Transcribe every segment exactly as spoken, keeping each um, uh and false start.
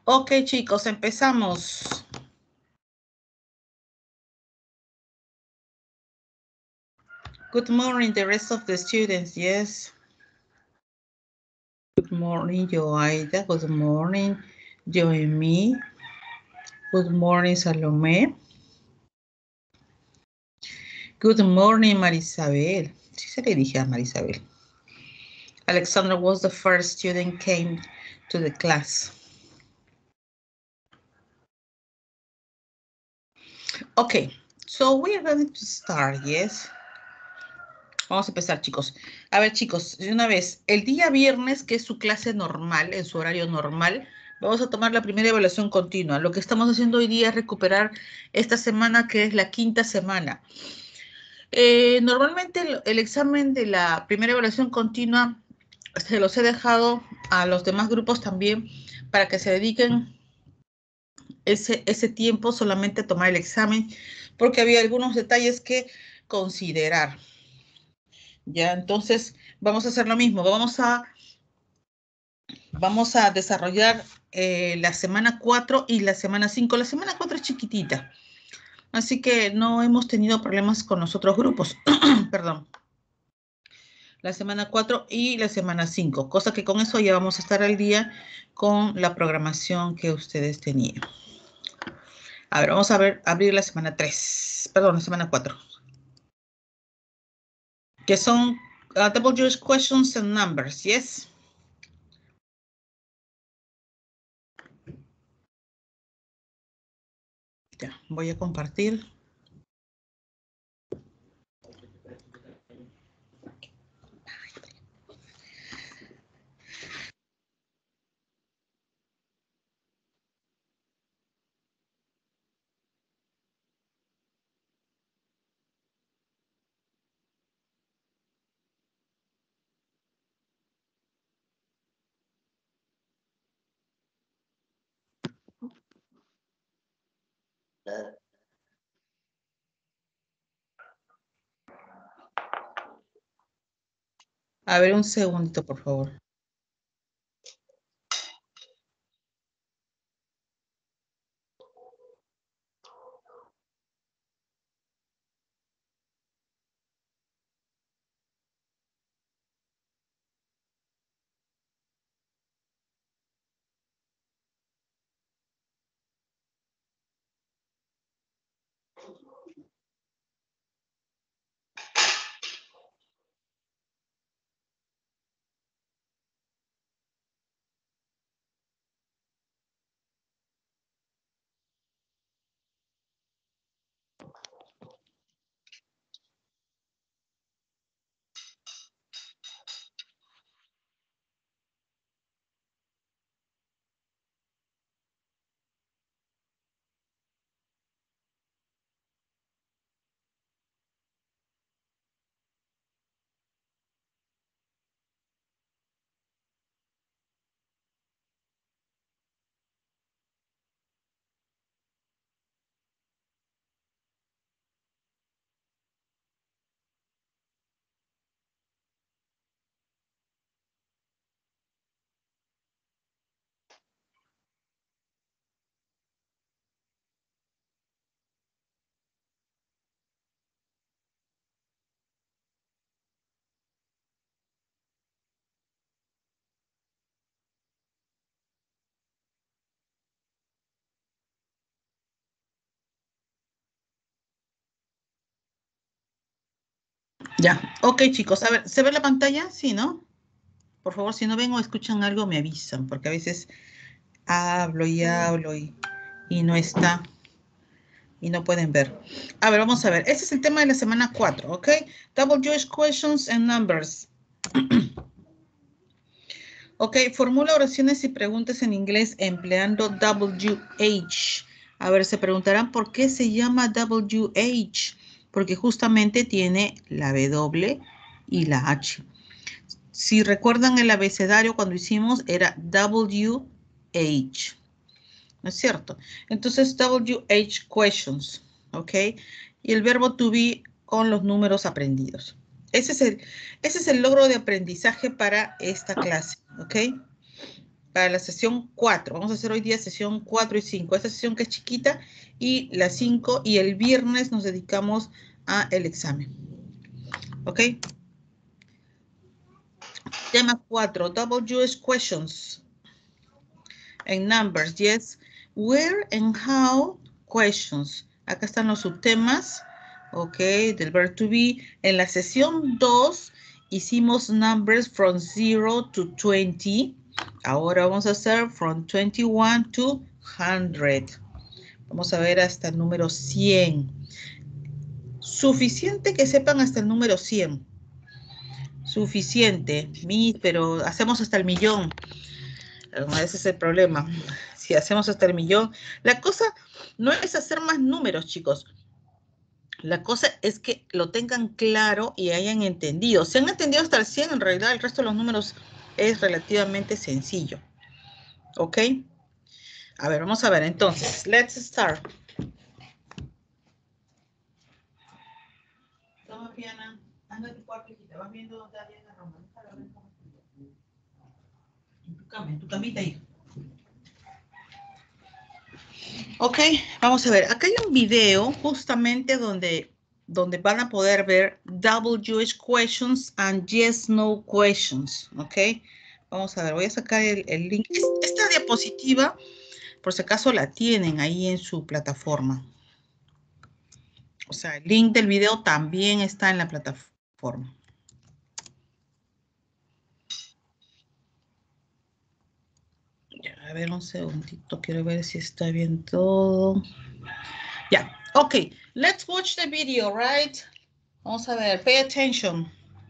Ok, chicos, empezamos. Good morning, the rest of the students, yes. Good morning, Joaida. Good morning, Joemi. Good morning, Salomé. Good morning, Marisabel. Sí se le dije a Marisabel. Alexander was the first student came to the class. Okay, so we are going to start, yes. Vamos a empezar, chicos. A ver, chicos, de una vez, el día viernes, que es su clase normal, en su horario normal, vamos a tomar la primera evaluación continua. Lo que estamos haciendo hoy día es recuperar esta semana, que es la quinta semana. Eh, normalmente el, el examen de la primera evaluación continua se los he dejado a los demás grupos también para que se dediquen ese, ese tiempo solamente a tomar el examen, porque había algunos detalles que considerar. Ya, entonces vamos a hacer lo mismo. Vamos a, vamos a desarrollar eh, la semana cuatro y la semana cinco. La semana cuatro es chiquitita, así que no hemos tenido problemas con los otros grupos. Perdón. La semana cuatro y la semana cinco, cosa que con eso ya vamos a estar al día con la programación que ustedes tenían. A ver, vamos a ver, abrir la semana tres, perdón, la semana cuatro. Que son uh, double Jewish questions and numbers, yes? Ya, voy a compartir. A ver, un segundito, por favor. Ya, ok, chicos, a ver, ¿se ve la pantalla? Sí, ¿no? Por favor, si no ven o escuchan algo, me avisan, porque a veces hablo y hablo y, y no está, y no pueden ver. A ver, vamos a ver. Este es el tema de la semana cuatro, ¿ok? Double Jewish questions and numbers. Ok, formula oraciones y preguntas en inglés empleando W H. A ver, se preguntarán por qué se llama W H. Porque justamente tiene la W y la H. Si recuerdan el abecedario cuando hicimos era W H. ¿No es cierto? Entonces, W H questions, ¿ok? Y el verbo to be con los números aprendidos. Ese es el, ese es el logro de aprendizaje para esta clase, ¿ok? para la sesión cuatro. Vamos a hacer hoy día sesión cuatro y cinco. Esta sesión que es chiquita y la cinco. Y el viernes nos dedicamos a el examen. ¿Ok? Tema cuatro. Double Jewish questions. En numbers, yes. Where and how questions. Acá están los subtemas. Ok, del verb to be. En la sesión dos hicimos numbers from zero to twenty. Ahora vamos a hacer from twenty-one to one hundred. Vamos a ver hasta el número cien. Suficiente que sepan hasta el número cien. Suficiente. Mi, pero hacemos hasta el millón. Ese es el problema. Si hacemos hasta el millón. La cosa no es hacer más números, chicos. La cosa es que lo tengan claro y hayan entendido. Si han entendido hasta el cien, en realidad el resto de los números es relativamente sencillo. ¿Ok? A ver, vamos a ver entonces. Let's start. Toma, Piana. Anda a tu cuarto, hijita. Vas viendo dónde hay la Roma. En tu cama, en tu camita ahí. Ok, vamos a ver. Acá hay un video justamente donde, donde van a poder ver double Jewish questions and yes, no questions. Ok, vamos a ver. Voy a sacar el, el link. Esta diapositiva, por si acaso la tienen ahí en su plataforma. O sea, el link del video también está en la plataforma. Ya, a ver, un segundito. Quiero ver si está bien todo. Ya, ok. Let's watch the video, right? Vamos a ver. Pay attention.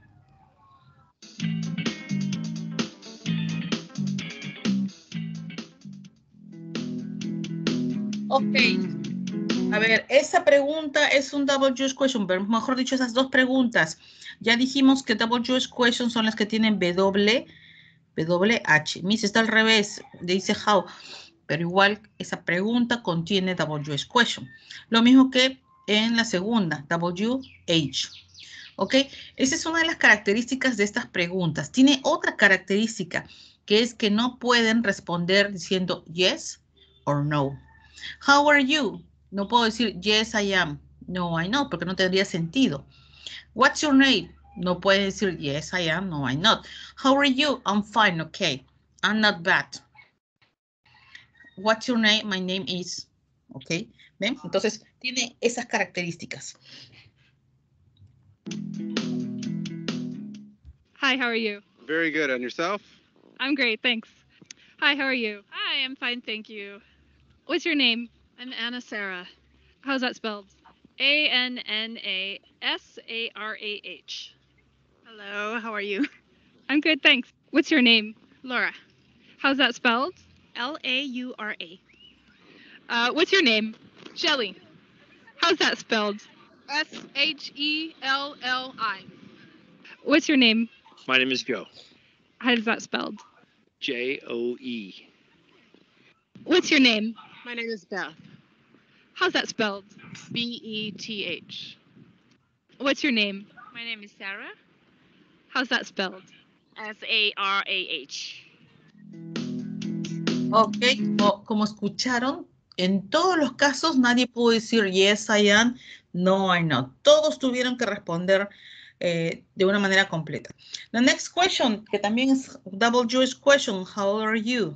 Ok. A ver, esa pregunta es un double Jewish question, pero mejor dicho, esas dos preguntas. Ya dijimos que double Jewish questions son las que tienen W, W H. Miss, está al revés, dice how, pero igual esa pregunta contiene double Jewish question. Lo mismo que en la segunda, W H. ¿Ok? Esa es una de las características de estas preguntas. Tiene otra característica, que es que no pueden responder diciendo yes or no. How are you? No puedo decir yes I am. No I not, porque no tendría sentido. What's your name? No puede decir yes I am. No I'm not. How are you? I'm fine. Okay. I'm not bad. What's your name? My name is. Ok. ¿Ven? Entonces tiene esas características. Hi, how are you? Very good. And yourself? I'm great, thanks. Hi, how are you? Hi, I'm fine, thank you. What's your name? I'm Anna Sarah. How's that spelled? A N N A S A R A H. Hello, how are you? I'm good, thanks. What's your name? Laura. How's that spelled? L A U R A. Uh, what's your name? Shelly. How's that spelled? S H E L L I. What's your name? My name is Joe. How's that spelled? J O E. What's your name? My name is Beth. How's that spelled? B E T H. What's your name? My name is Sarah. How's that spelled? S A R A H. Ok, como, como escucharon, en todos los casos nadie pudo decir yes I am, no I not. Todos tuvieron que responder eh, de una manera completa. The next question, que también es double Jewish question, how old are you?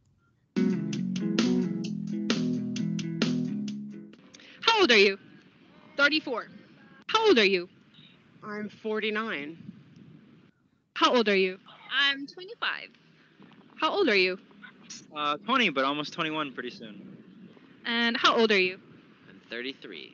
How old are you? thirty-four. How old are you? I'm forty-nine. How old are you? I'm twenty-five. How old are you? Uh, twenty, but almost twenty-one pretty soon. And how old are you? I'm thirty-three.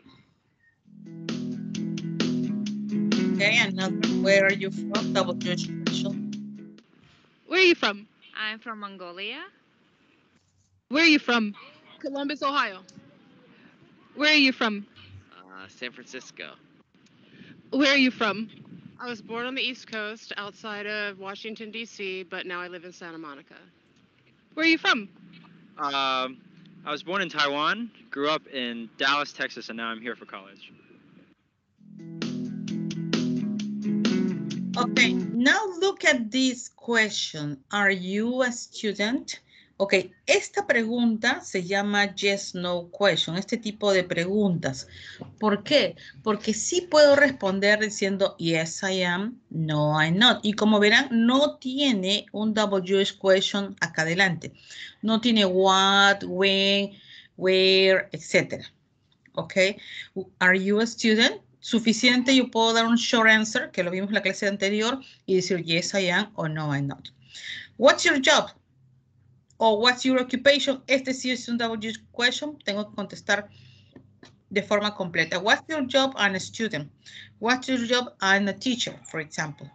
Okay, another, where are you from? Double Jewish question. Where are you from? I'm from Mongolia. Where are you from? Columbus, Ohio. Where are you from? Uh, San Francisco. Where are you from? I was born on the East Coast outside of Washington, D C, but now I live in Santa Monica. Where are you from? Um, I was born in Taiwan, grew up in Dallas, Texas, and now I'm here for college. Okay, Now look at this question. Are you a student? Ok, esta pregunta se llama yes, no question, este tipo de preguntas. ¿Por qué? Porque sí puedo responder diciendo yes, I am, no, I'm not. Y como verán, no tiene un W H question acá adelante. No tiene what, when, where, etcétera. Ok, are you a student? Suficiente, yo puedo dar un short answer, que lo vimos en la clase anterior, y decir yes, I am, o no, I'm not. What's your job? O what's your occupation? Este sí es un W H question. Tengo que contestar de forma completa. What's your job? I'm a student. What's your job? I'm a teacher, for example.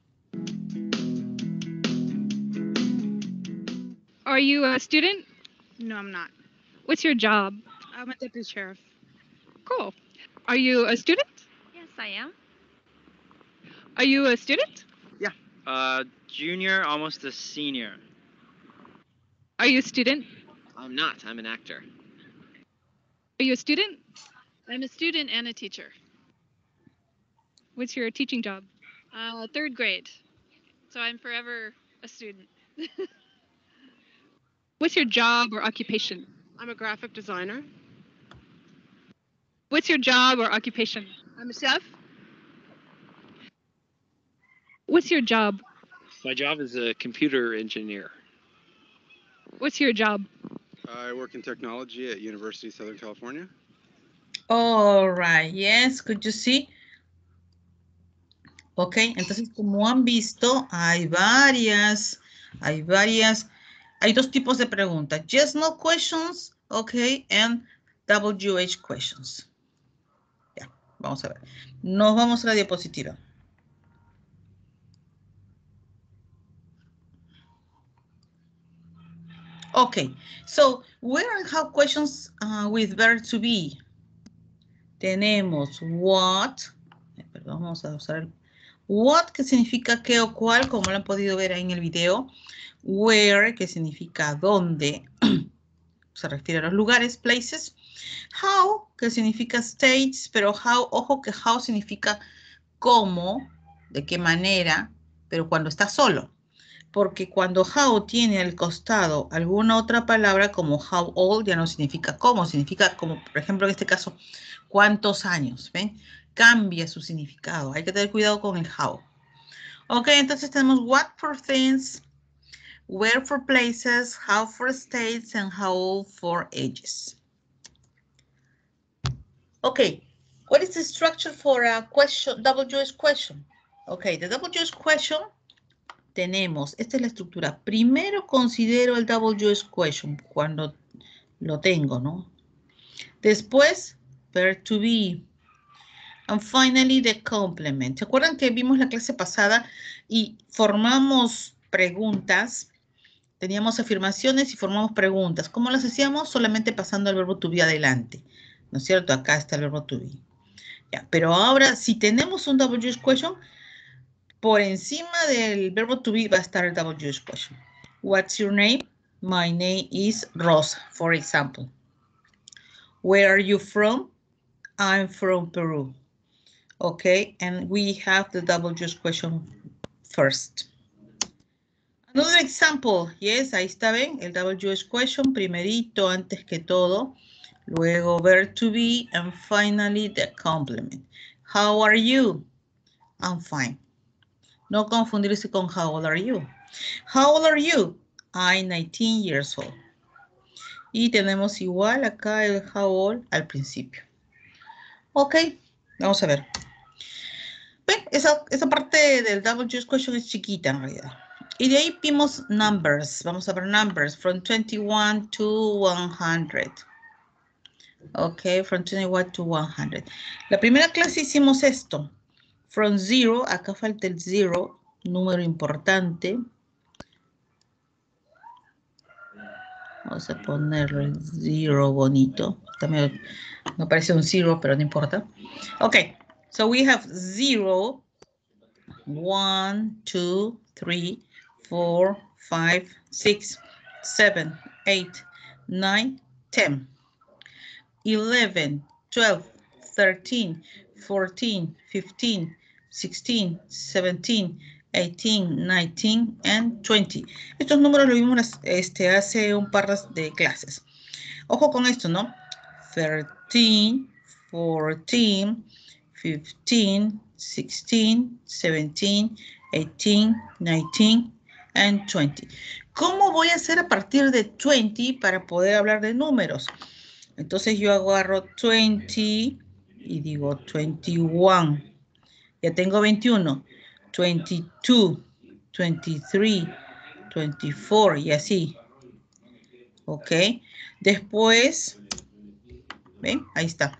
Are you a student? No, I'm not. What's your job? I'm a deputy sheriff. Cool. Are you a student? Yes, I am. Are you a student? Uh, junior, almost a senior. Are you a student? I'm not. I'm an actor. Are you a student? I'm a student and a teacher. What's your teaching job? Uh, third grade. So I'm forever a student. What's your job or occupation? I'm a graphic designer. What's your job or occupation? I'm a chef. What's your job? My job is a computer engineer. What's your job? I work in technology at University of Southern California. All right, yes, could you see? Ok, entonces como han visto, hay varias, hay varias, hay dos tipos de preguntas. Yes, no questions, ok, and W H questions. Ya, vamos a ver. Nos vamos a la diapositiva. Okay, so where and how questions uh, with verb to be. Tenemos what, perdón, vamos a usar el what, que significa qué o cuál, como lo han podido ver ahí en el video. Where, que significa dónde, se refiere a los lugares, places. How, que significa states, pero how, ojo que how significa cómo, de qué manera, pero cuando está solo. Porque cuando how tiene al costado alguna otra palabra como how old ya no significa cómo, significa como, por ejemplo, en este caso, cuántos años, ¿ven? Cambia su significado. Hay que tener cuidado con el how. Ok, entonces tenemos what for things, where for places, how for states, and how old for ages. Ok, what is the structure for a question, W H question? Ok, the W H question tenemos, esta es la estructura. Primero considero el W H question cuando lo tengo, ¿no? Después, verb to be. And finally, the complement. ¿Se acuerdan que vimos la clase pasada y formamos preguntas? Teníamos afirmaciones y formamos preguntas. ¿Cómo las hacíamos? Solamente pasando el verbo to be adelante. ¿No es cierto? Acá está el verbo to be. Ya, pero ahora, si tenemos un W H question, por encima del verbo to be va a estar el W H question. What's your name? My name is Rosa, for example. Where are you from? I'm from Peru. Okay, and we have the W H question first. Another example, yes, ahí está, ven, el W H question, primerito, antes que todo, luego verb to be, and finally the complement. How are you? I'm fine. No confundirse con how old are you. How old are you? I'm nineteen years old. Y tenemos igual acá el how old al principio. Ok, vamos a ver. Ven, esa, esa parte del W H question es chiquita en realidad. Y de ahí vimos numbers. Vamos a ver numbers from twenty-one to one hundred. Ok, from twenty-one to one hundred. La primera clase hicimos esto. From zero, acá falta el zero, número importante. Vamos a ponerle el zero bonito. También me parece un zero, pero no importa. Ok, so we have zero, one, two, three, four, five, six, seven, eight, nine, ten, eleven, twelve, thirteen, fourteen, fifteen, sixteen, seventeen, eighteen, nineteen, and twenty. Estos números los vimos este, hace un par de clases. Ojo con esto, ¿no? thirteen, fourteen, fifteen, sixteen, seventeen, eighteen, nineteen, and twenty. ¿Cómo voy a hacer a partir de veinte para poder hablar de números? Entonces yo agarro veinte y digo veintiuno. Ya tengo veintiuno. veintidós, veintitrés, veinticuatro y así. Ok. Después, ¿ven? Ahí está.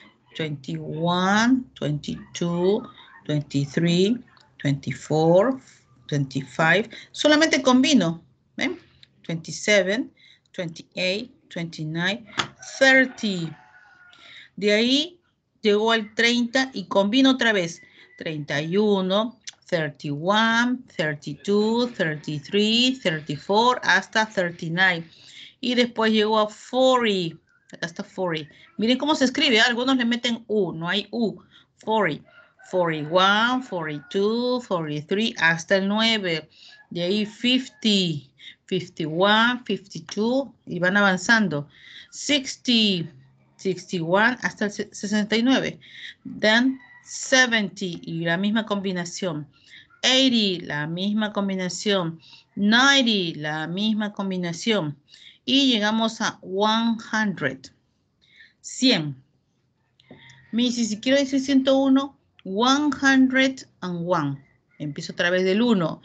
veintiuno, veintidós, veintitrés, veinticuatro, veinticinco. Solamente combino. ¿Ven? veintisiete, veintiocho, veintinueve, treinta. De ahí llegó al treinta y combino otra vez. treinta y uno, treinta y uno, treinta y dos, treinta y tres, treinta y cuatro, hasta treinta y nueve. Y después llegó a cuarenta. Acá está cuarenta. Miren cómo se escribe. ¿eh? Algunos le meten U. No hay U. cuarenta. cuarenta y uno, cuarenta y dos, cuarenta y tres, hasta el nueve. De ahí cincuenta. cincuenta y uno, cincuenta y dos. Y van avanzando. sesenta. sesenta y uno hasta el sesenta y nueve. Then setenta y la misma combinación. ochenta, la misma combinación. noventa, la misma combinación. Y llegamos a cien. cien. Missy, si quiero decir ciento uno, ciento uno. Empiezo otra vez del uno.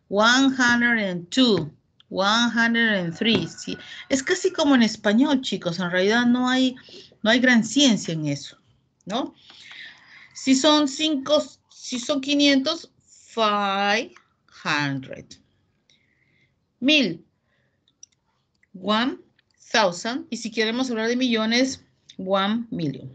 ciento dos. ciento tres. ¿sí? Es casi como en español, chicos. En realidad no hay, no hay gran ciencia en eso, ¿no? Si son cinco, si son quinientos, quinientos. Mil. One thousand. Y si queremos hablar de millones, one million.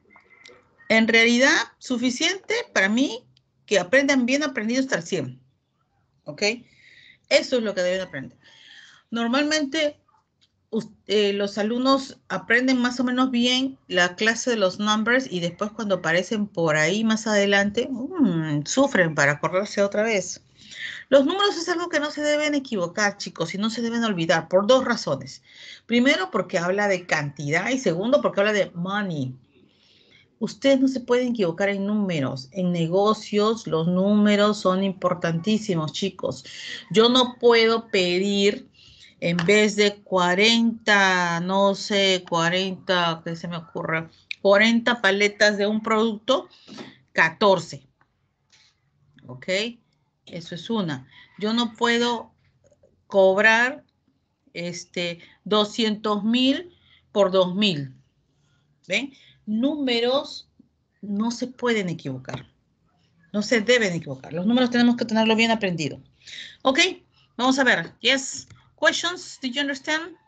En realidad, suficiente para mí que aprendan bien aprendido hasta el cien. ¿Ok? Eso es lo que deben aprender. Normalmente, eh, los alumnos aprenden más o menos bien la clase de los numbers y después cuando aparecen por ahí más adelante, mmm, sufren para acordarse otra vez. Los números es algo que no se deben equivocar, chicos, y no se deben olvidar por dos razones. Primero, porque habla de cantidad y segundo, porque habla de money. Ustedes no se pueden equivocar en números. En negocios, los números son importantísimos, chicos. Yo no puedo pedir, en vez de cuarenta, no sé, cuarenta, ¿qué se me ocurre? cuarenta paletas de un producto, catorce. ¿Ok? Eso es una. Yo no puedo cobrar este, doscientos mil por dos mil. ¿Ven? Números no se pueden equivocar. No se deben equivocar. Los números tenemos que tenerlo bien aprendido. Ok, vamos a ver. Yes. Questions? Did you understand?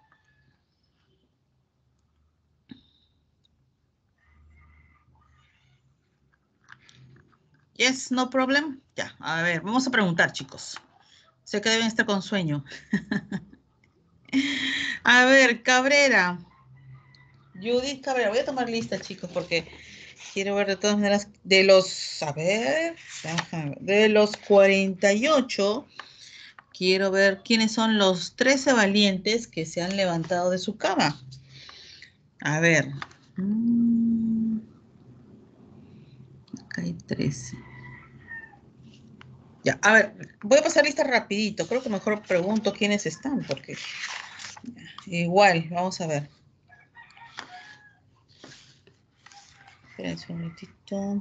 Yes, no problem. Ya, a ver, vamos a preguntar, chicos. Sé que deben estar con sueño. A ver, Cabrera. Judith Cabrera. Voy a tomar lista, chicos, porque quiero ver de todas maneras de los, a ver, de los cuarenta y ocho, quiero ver quiénes son los trece valientes que se han levantado de su cama. A ver. Acá hay trece. Ya, a ver, voy a pasar lista rapidito. Creo que mejor pregunto quiénes están, porque igual, vamos a ver. Esperen un momentito.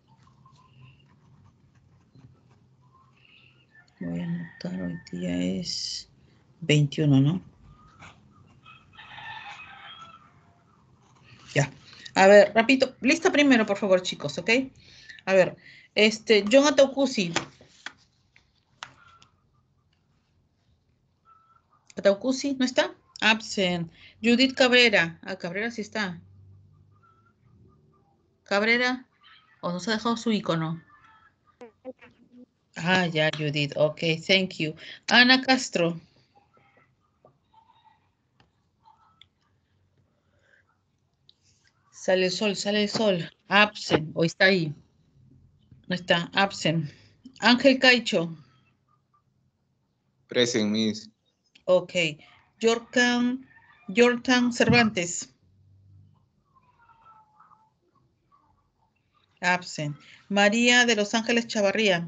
Voy a anotar, hoy día es veintiuno, ¿no? Ya. A ver, rapidito. Lista primero, por favor, chicos, ¿ok? A ver, este, John Ataucusi. Ataucusi, ¿no está? Absent. Judith Cabrera. Ah, Cabrera sí está. Cabrera, ¿o nos ha dejado su icono? Ah, ya, Judith. Ok, thank you. Ana Castro. Sale el sol, sale el sol. Absent, o está ahí. No está, absent. Ángel Caicho. Present, Miss. Ok. Jordan, Jordan Cervantes. Absent. María de Los Ángeles Chavarría.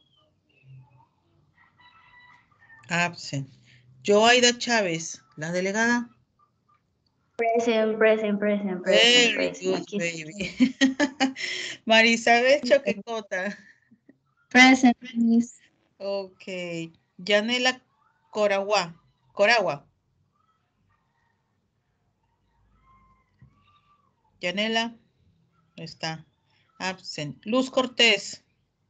Absent. Joaida Chávez, la delegada. Present, present, present, present, Very present. good, Aquí baby. Marisabel Choquecota. present, Miss. Ok. Yanela Coragua. Coragua. Yanela. Está. Absent. Luz Cortés.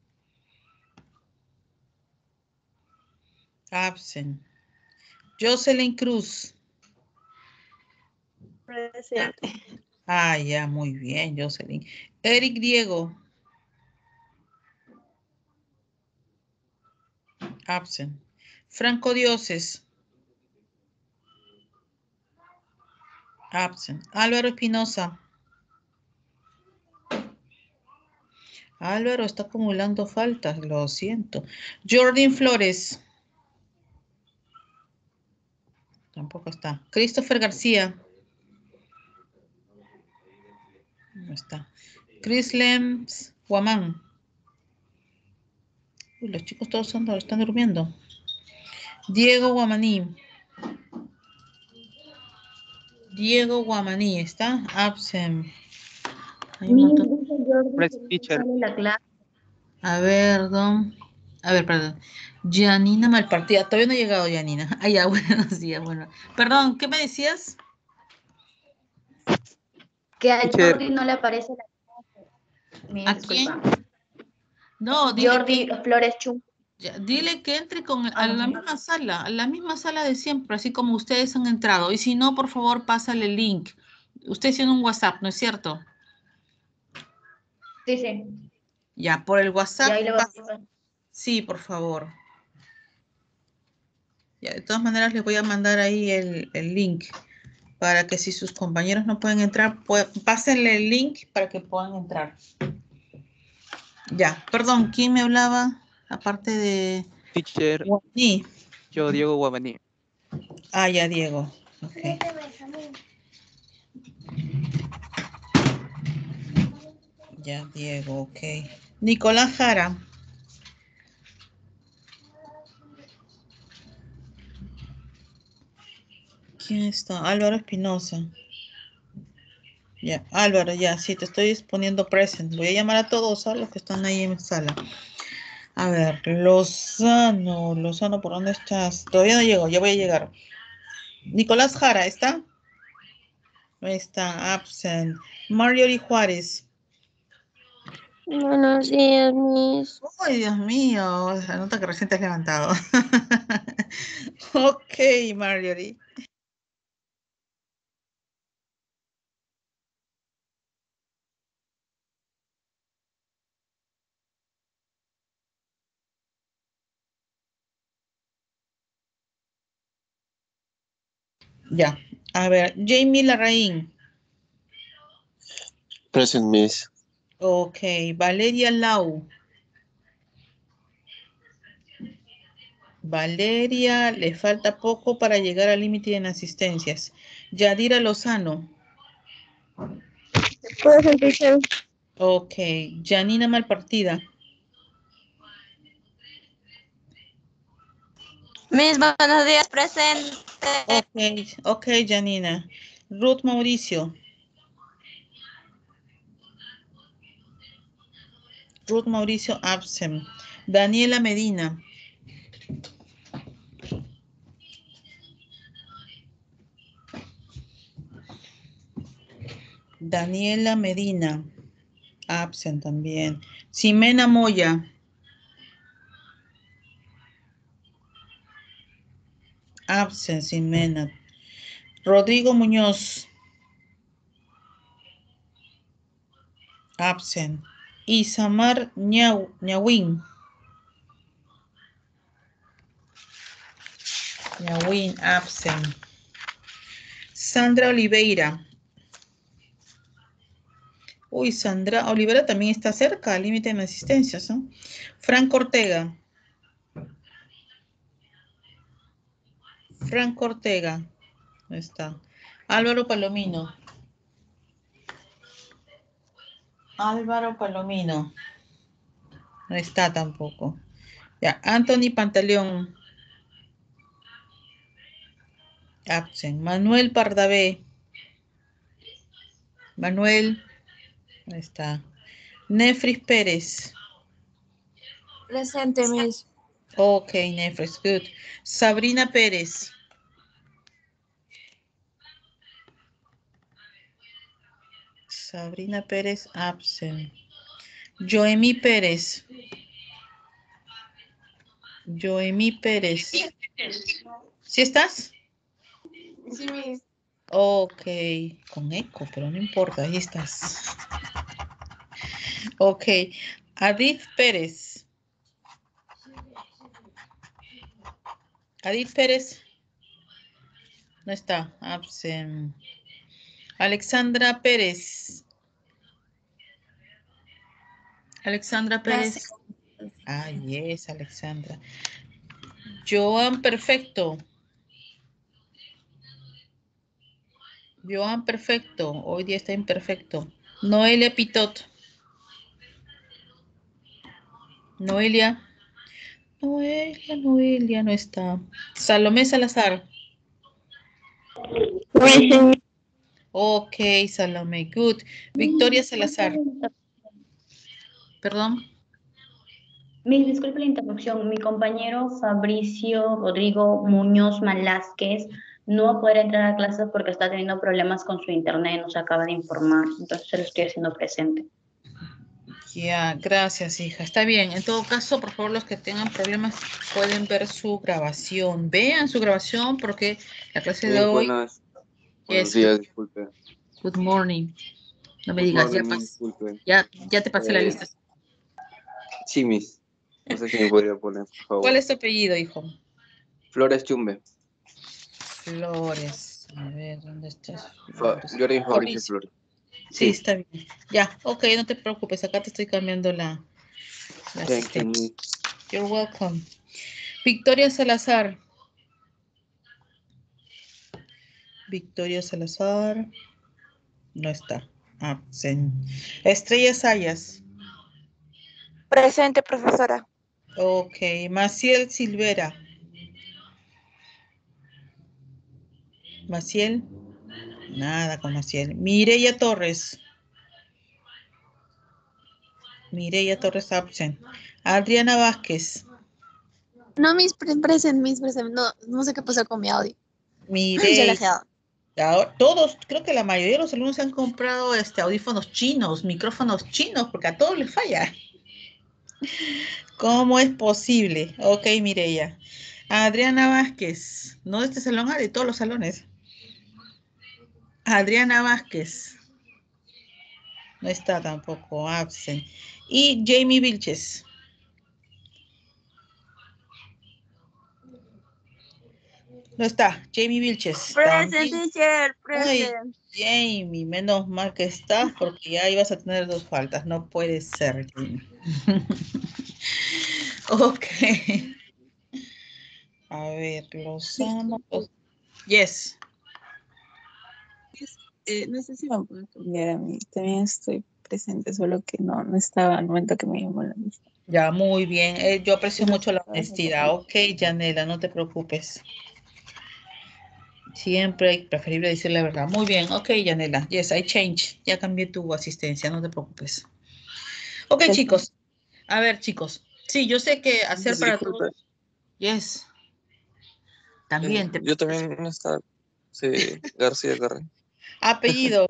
Absent. Jocelyn Cruz. Present. Ah, ya, muy bien, Jocelyn. Eric Diego. Absent. Franco Dioses. Absent. Álvaro Espinosa. Álvaro está acumulando faltas, lo siento. Jordan Flores. Tampoco está. Christopher García. No está. Chris Lems Guamán. Uy, los chicos todos están, están durmiendo. Diego Guamaní. Diego Guamaní, ¿está? Absent. Hay un montón. Present, teacher. La clase. A ver, don. A ver, perdón. Janina Malpartida. Todavía no ha llegado Janina. Ah, ya, buenos días. Bueno. Perdón, ¿qué me decías? Que a Teacher. Jordi no le aparece la clase. Miss, ¿A disculpa. quién? No, dile Jordi que, Flores Chung. ya, dile que entre con, a la misma sala, a la misma sala de siempre, así como ustedes han entrado. Y si no, por favor, pásale el link. Usted tiene un WhatsApp, ¿no es cierto? Sí, sí. Ya, por el Y WhatsApp. ahí le voy a pas- Sí, por favor. Ya, de todas maneras, les voy a mandar ahí el, el link para que si sus compañeros no pueden entrar, pues, pásenle el link para que puedan entrar. Ya, perdón, ¿quién me hablaba? Aparte de Teacher. Guamaní. Yo, Diego Guamaní. Ah, ya, Diego. Ok. Ya, Diego, ok. Nicolás Jara. ¿Quién está? Álvaro Espinosa. Ya, Álvaro, ya, sí, te estoy poniendo present. Voy a llamar a todos, a los que están ahí en sala. A ver, Lozano, Lozano, ¿por dónde estás? Todavía no llego, ya voy a llegar. Nicolás Jara, ¿está? No está, absent. Marjorie Juárez. Buenos días, Miss. Ay, Dios mío, la nota que recién te has levantado. Ok, Marjorie. Ya, a ver, Jamie Larraín. Present, Miss. Ok, Valeria Lau. Valeria, le falta poco para llegar al límite en asistencias. Yadira Lozano. Present, teacher. Ok, Janina Malpartida. Miss, buenos días, presente. Ok, ok, Janina. Ruth Mauricio. Ruth Mauricio, absent. Daniela Medina. Daniela Medina, absent también. Ximena Moya. Absent, Ximena. Rodrigo Muñoz. Absent. Isamar Ñau, Ñawin. Ñawin, absent. Sandra Oliveira. Uy, Sandra Oliveira también está cerca al límite de asistencias, ¿no? Franco Ortega. Franco Ortega. No está. Álvaro Palomino. Álvaro Palomino. No está tampoco. Ya, Anthony Pantaleón. Absent. Manuel Pardavé. Manuel. No está. Nefris Pérez. Presente, Miss. Ok, Nefris, good. Sabrina Pérez. Sabrina Pérez, absent. Joemí Pérez. Joemí Pérez. ¿Sí estás? Sí, Miss. Ok, con eco, pero no importa, ahí estás. Ok, Adith Pérez. Adith Pérez. No está, absent. Alexandra Pérez. Alexandra Pérez. Ah, yes, Alexandra. Joan Perfecto. Joan Perfecto. Hoy día está imperfecto. Noelia Pitot. Noelia. Noelia, Noelia no está. Salomé Salazar. Presente. Ok, Salomé, good. Victoria Salazar. Perdón. Miss, disculpe la interrupción. Mi compañero Fabricio Rodrigo Muñoz Malásquez no va a poder entrar a clases porque está teniendo problemas con su internet, nos acaba de informar. Entonces se lo estoy haciendo presente. Ya, gracias, hija. Está bien. En todo caso, por favor, los que tengan problemas pueden ver su grabación. Vean su grabación porque la clase de Miss, hoy... buenas, buenos Yes, días, disculpe. good morning. No me Good digas, ya, morning, pas- disculpe. ya, ya te pasé la Eh, lista. Sí, Miss. No sé si me podría poner, por favor. ¿Cuál es tu apellido, hijo? Flores Chumbe. Flores. A ver, ¿dónde estás? Fa Flores. Jordan Fabricio Fabricio. Flores. Sí, está bien. Ya, ok, no te preocupes. Acá te estoy cambiando la, la Thank you, asistente. Miss. You're welcome. Victoria Salazar. Victoria Salazar. No está. Absent. Estrella Sayas. Presente, profesora. Ok. Maciel Silvera. Maciel. Nada con Maciel. Mireya Torres. Mireya Torres absent. Adriana Vázquez. No, mis pre- present, mis present. No, no sé qué pasó con mi audio. Ya la Mireya. dejé. Ahora, todos, creo que la mayoría de los alumnos han comprado este, audífonos chinos, micrófonos chinos, porque a todos les falla. ¿Cómo es posible? Ok, Mireya. Adriana Vázquez. No de este salón, ah, de todos los salones. Adriana Vázquez. No está tampoco, absent. Y Jamie Vilches. No está, Jamie Vilches. Present, También. teacher. Ay, Present. Jamie, menos mal que estás porque ya ibas a tener dos faltas. No puede ser, Jamie. Ok. A ver, Lozano. Yes. Eh, no sé si me pueden cambiar a mí. También estoy presente, solo que no, no estaba al momento que me llamó la lista. Ya, muy bien. Eh, yo aprecio Pero mucho la honestidad. Ok, Janela, no te preocupes. Siempre preferible decir la verdad. Muy bien, ok, Janela. Yes, I change. Ya cambié tu asistencia, no te preocupes. Ok, Gracias. chicos. A ver, chicos. Sí, yo sé que hacer para Disculpe. todos. Yes. También Eh, te... yo también no estaba. Sí, García Cárdenas. Apellido.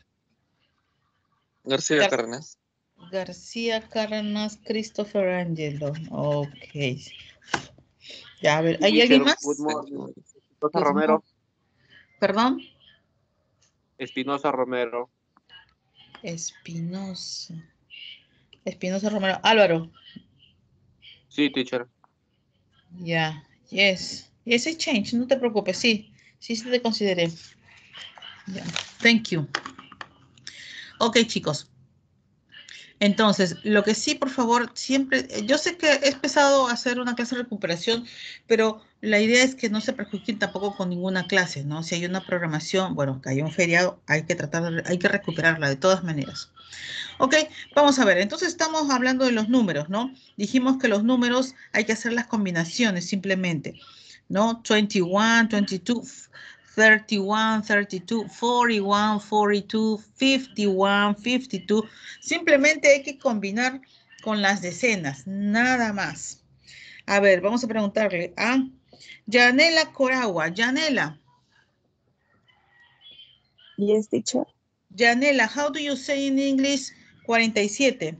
García Gar- Cárdenas. García Cárdenas Christopher Angelo. Ok. Ya, a ver, ¿hay alguien más? Good morning. Espinosa Good Romero. morning. ¿Perdón? Espinosa Romero. Espinosa. Espinosa Romero. Álvaro. Sí, teacher. Ya. Yes. Yes, I change. No te preocupes. Sí. Sí, sí te consideré. Ya. Thank you. Ok, chicos. Entonces, lo que sí, por favor, siempre, yo sé que es pesado hacer una clase de recuperación, pero la idea es que no se perjudiquen tampoco con ninguna clase, ¿no? Si hay una programación, bueno, que hay un feriado, hay que tratar, de, hay que recuperarla de todas maneras. Ok, vamos a ver, entonces estamos hablando de los números, ¿no? Dijimos que los números hay que hacer las combinaciones simplemente, ¿no? veintiuno, veintidós, treinta y uno, treinta y dos, cuarenta y uno, cuarenta y dos, cincuenta y uno, cincuenta y dos. Simplemente hay que combinar con las decenas, nada más. A ver, vamos a preguntarle a Yanela Coragua. Yanela. Yes, teacher. Yanela, how do you say in English cuarenta y siete?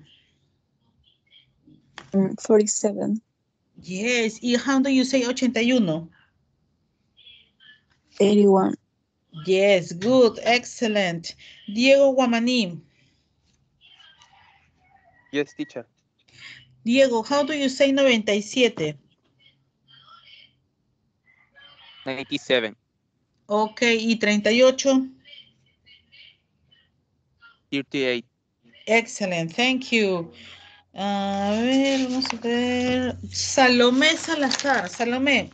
Mm, forty-seven. Yes. ¿Y how do you say ochenta y uno? eighty-one. Yes, good, excellent. Diego Guamaní. Yes, teacher. Diego, how do you say noventa y siete? ninety-seven. Ok, ¿y treinta y ocho? thirty-eight. Excellent, thank you. A ver, vamos a ver. Salomé Salazar, Salomé.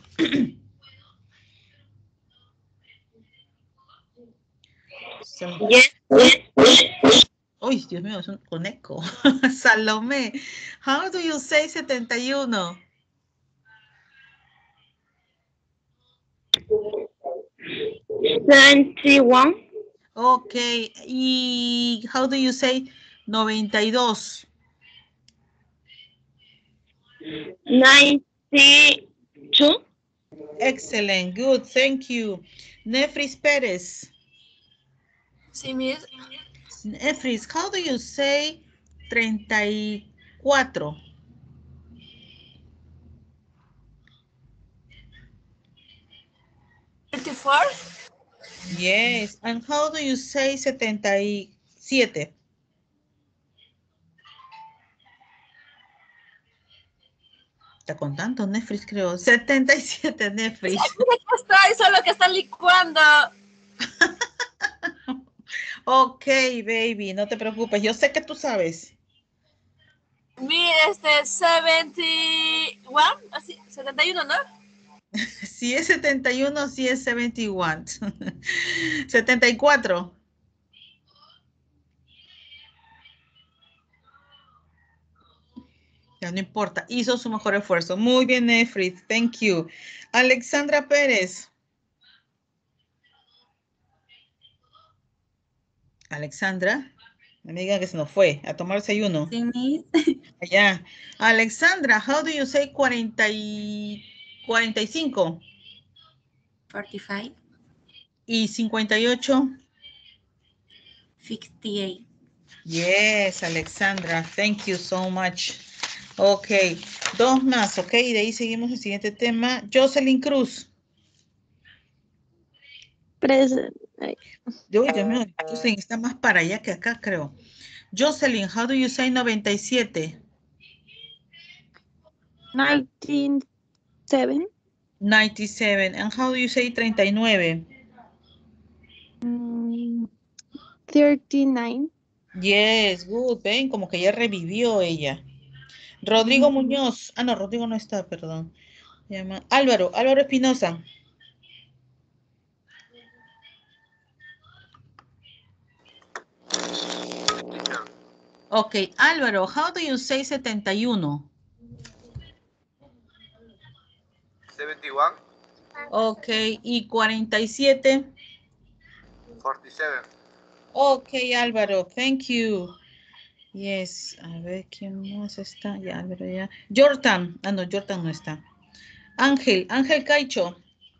Yes, yes. Uy, Dios mío, es un con eco. Salomé, how do you say setenta y uno? seventy-one. Ok, y how do you say noventa y dos? ninety-two. Excellent, good, thank you. Nefris Pérez. Sí, Miss. Nefris, how do you say treinta y cuatro? thirty-four. Yes, and how do you say setenta y siete? Está contando Nefris, creo. setenta y siete, Nefris. Estoy solo que está licuando. Ok, baby, no te preocupes. Yo sé que tú sabes. Mire, este, setenta y uno, así, setenta y uno, ¿no? Si es setenta y uno, si es setenta y uno. setenta y cuatro. Ya no importa, hizo su mejor esfuerzo. Muy bien, Nefris, thank you. Alexandra Pérez. Alexandra, me digan que se nos fue a tomar desayuno. Sí, Miss. Allá. Alexandra, how do you say cuarenta y cuarenta y cinco? forty-five. ¿Y cincuenta y ocho? sixty-eight. Yes, Alexandra, thank you so much. Ok, dos más, ok, y de ahí seguimos el siguiente tema. Jocelyn Cruz. Present. Uy, Dios mío, Jocelyn está más para allá que acá, creo. Jocelyn, how do you say noventa y siete? ninety-seven. noventa y siete. And how do you say treinta y nueve? Mm, thirty-nine. Yes, good. Ven, como que ya revivió ella. Rodrigo Muñoz. Ah, no, Rodrigo no está, perdón. Se llama Álvaro, Álvaro Espinosa. Ok, Álvaro, how do you say setenta y uno? setenta y uno. Ok, y cuarenta y siete. cuarenta y siete. Ok, Álvaro, thank you. Yes, a ver, ¿quién más está? Ya, Álvaro, ya. Jordan, ah, no, Jordan no está. Ángel, Ángel Caicho.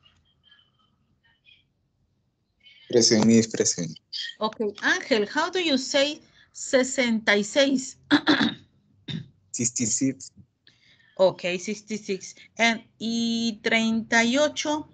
Present, Miss, present. Ok, Ángel, how do you say sesenta y seis? sixty-six. Ok, sesenta y seis. And, ¿y treinta y ocho?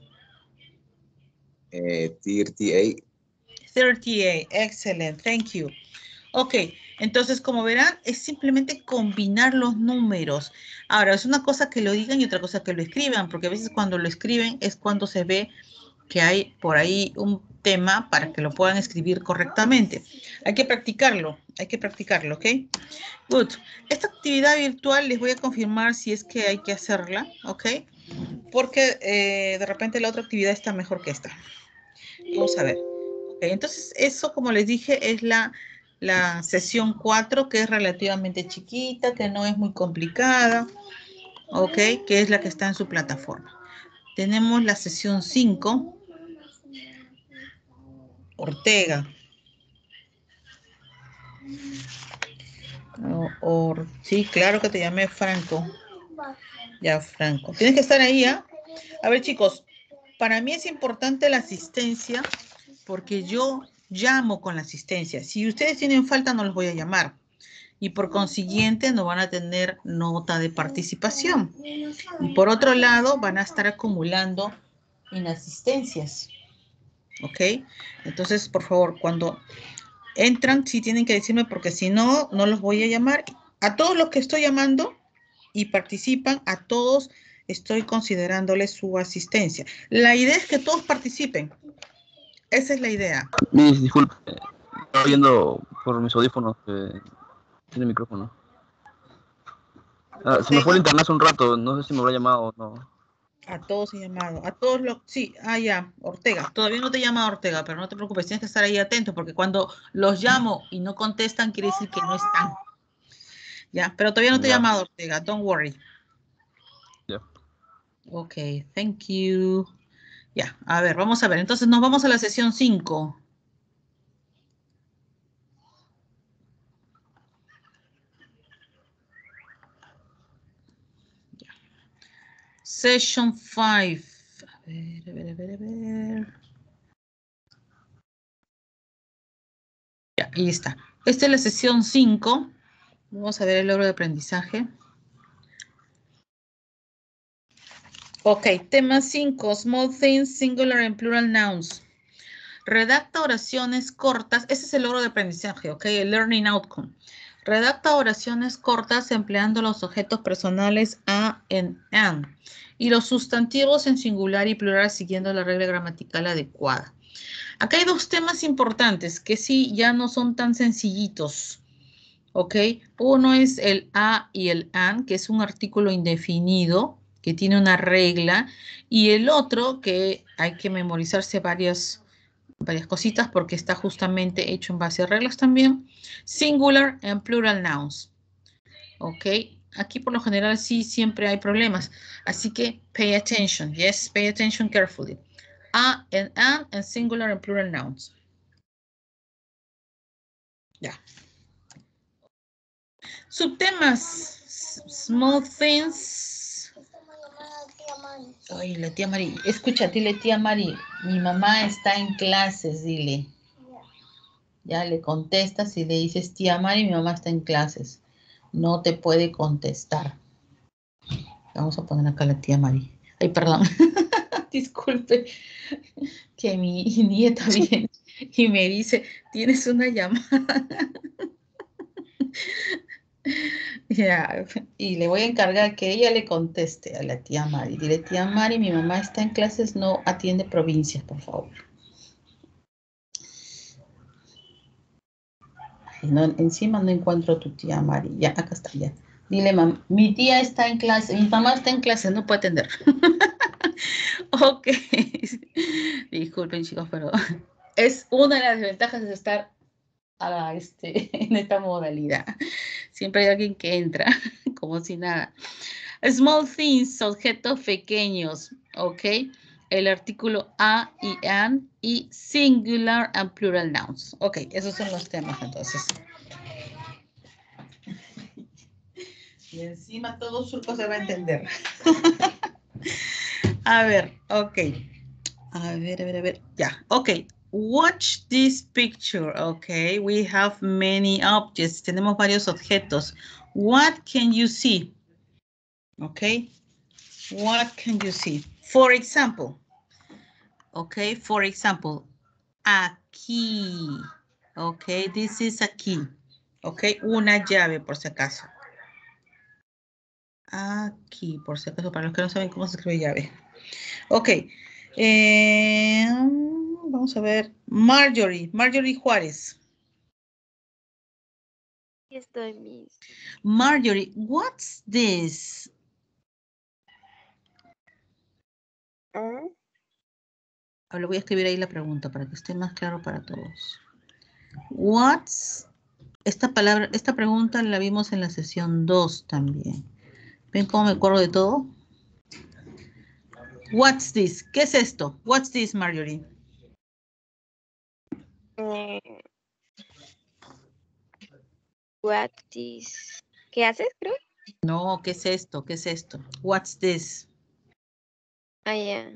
Eh, thirty-eight. treinta y ocho, excellent, thank you. Ok, entonces como verán, es simplemente combinar los números. Ahora, es una cosa que lo digan y otra cosa que lo escriban, porque a veces cuando lo escriben es cuando se ve que hay por ahí un tema para que lo puedan escribir correctamente. Hay que practicarlo. Hay que practicarlo, ¿ok? Good. Esta actividad virtual les voy a confirmar si es que hay que hacerla, ¿ok? Porque eh, de repente la otra actividad está mejor que esta. Vamos a ver. Ok, entonces eso, como les dije, es la, la sesión cuatro, que es relativamente chiquita, que no es muy complicada, ¿ok? Que es la que está en su plataforma. Tenemos la sesión cinco. Ortega. O, or, sí, claro que te llamé Franco. Ya, Franco. Tienes que estar ahí, ¿ah? A ver, chicos, para mí es importante la asistencia porque yo llamo con la asistencia. Si ustedes tienen falta, no los voy a llamar. Y por consiguiente, no van a tener nota de participación. Y por otro lado, van a estar acumulando inasistencias. ¿Ok? Entonces, por favor, cuando entran, sí tienen que decirme porque si no, no los voy a llamar. A todos los que estoy llamando y participan, a todos estoy considerándoles su asistencia. La idea es que todos participen. Esa es la idea. Miss, disculpe, estaba viendo por mis audífonos que tiene micrófono. Ah, se me fue el internet hace un rato, no sé si me habrá llamado o no. A todos he llamado, a todos los... Sí, ah, ya, Ortega. Todavía no te he llamado Ortega, pero no te preocupes, tienes que estar ahí atento, porque cuando los llamo y no contestan, quiere decir que no están. Ya, pero todavía no te he Ya. llamado Ortega, don't worry. Ya. Ok, thank you. Ya, a ver, vamos a ver. Entonces nos vamos a la sesión cinco. Ya. Session five. A ver, a ver, a ver, a ver. Ya, ahí está. Esta es la sesión cinco. Vamos a ver el logro de aprendizaje. Ok, tema cinco. Small things, singular and plural nouns. Redacta oraciones cortas. Ese es el logro de aprendizaje, ok, el learning outcome. Redacta oraciones cortas empleando los objetos personales a en an y los sustantivos en singular y plural siguiendo la regla gramatical adecuada. Acá hay dos temas importantes que sí ya no son tan sencillitos, ok. Uno es el a y el an, que es un artículo indefinido que tiene una regla, y el otro que hay que memorizarse varias varias cositas porque está justamente hecho en base a reglas también. Singular and plural nouns. Ok, aquí por lo general sí siempre hay problemas. Así que pay attention. Yes, pay attention carefully. A and an and singular and plural nouns. Ya. Subtemas. Small things. Ay, la tía Mari. Escucha, dile tía Mari. Mi mamá está en clases, dile. Ya le contestas y le dices, tía Mari, mi mamá está en clases. No te puede contestar. Vamos a poner acá la tía Mari. Ay, perdón. Disculpe. Que mi nieta viene y me dice, tienes una llamada. Ya, y le voy a encargar que ella le conteste a la tía Mari. Dile, tía Mari, mi mamá está en clases, no atiende provincias, por favor. No, encima no encuentro a tu tía Mari. Ya, acá está, ya. Dile, mamá, mi tía está en clase, mi mamá está en clase, no puede atender. Ok. Disculpen, chicos, pero es una de las desventajas de estar a este, en esta modalidad. Siempre hay alguien que entra, como si nada. Small things, objetos pequeños, ok. El artículo a y an y singular and plural nouns. Ok, esos son los temas entonces. Y encima todo surco se va a entender. A ver, ok. A ver, a ver, a ver. Ya, ok. Watch this picture, okay? We have many objects. Tenemos varios objetos. What can you see? Okay. What can you see? For example. Okay, for example. A key. Okay, this is a key. Okay, una llave por si acaso. Aquí, por si acaso, para los que no saben cómo se escribe llave. Ok. Eh, vamos a ver. Marjorie. Marjorie Juárez. Estoy, Miss. Marjorie, what's this? ¿Ah? Ahora voy a escribir ahí la pregunta para que esté más claro para todos. What's... Esta palabra, esta pregunta la vimos en la sesión dos también. ¿Ven cómo me acuerdo de todo? What's this? ¿Qué es esto? What's this, Marjorie? Eh, what is... ¿Qué haces, creo? No, ¿qué es esto? ¿Qué es esto? What's this? Ah, ya.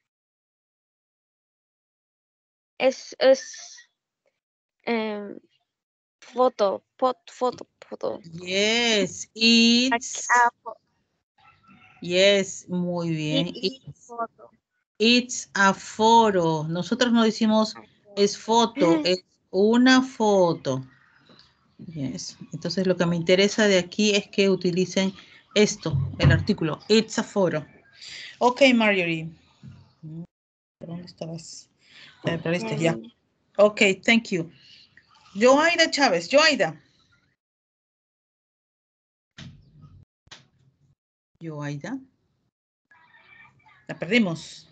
Es, es... em, foto, pot, foto, foto. Yes, it's... Ah, fo- Yes, muy it bien. is It's, foto. it's a photo. Nosotros no decimos es foto, es una foto. Yes. Entonces lo que me interesa de aquí es que utilicen esto, el artículo. It's a photo. Ok, Marjorie. ¿Dónde estabas? Ya me perdiste, ya. Ok, thank you. Joaida Chávez, Joaida. Joaida. La perdimos.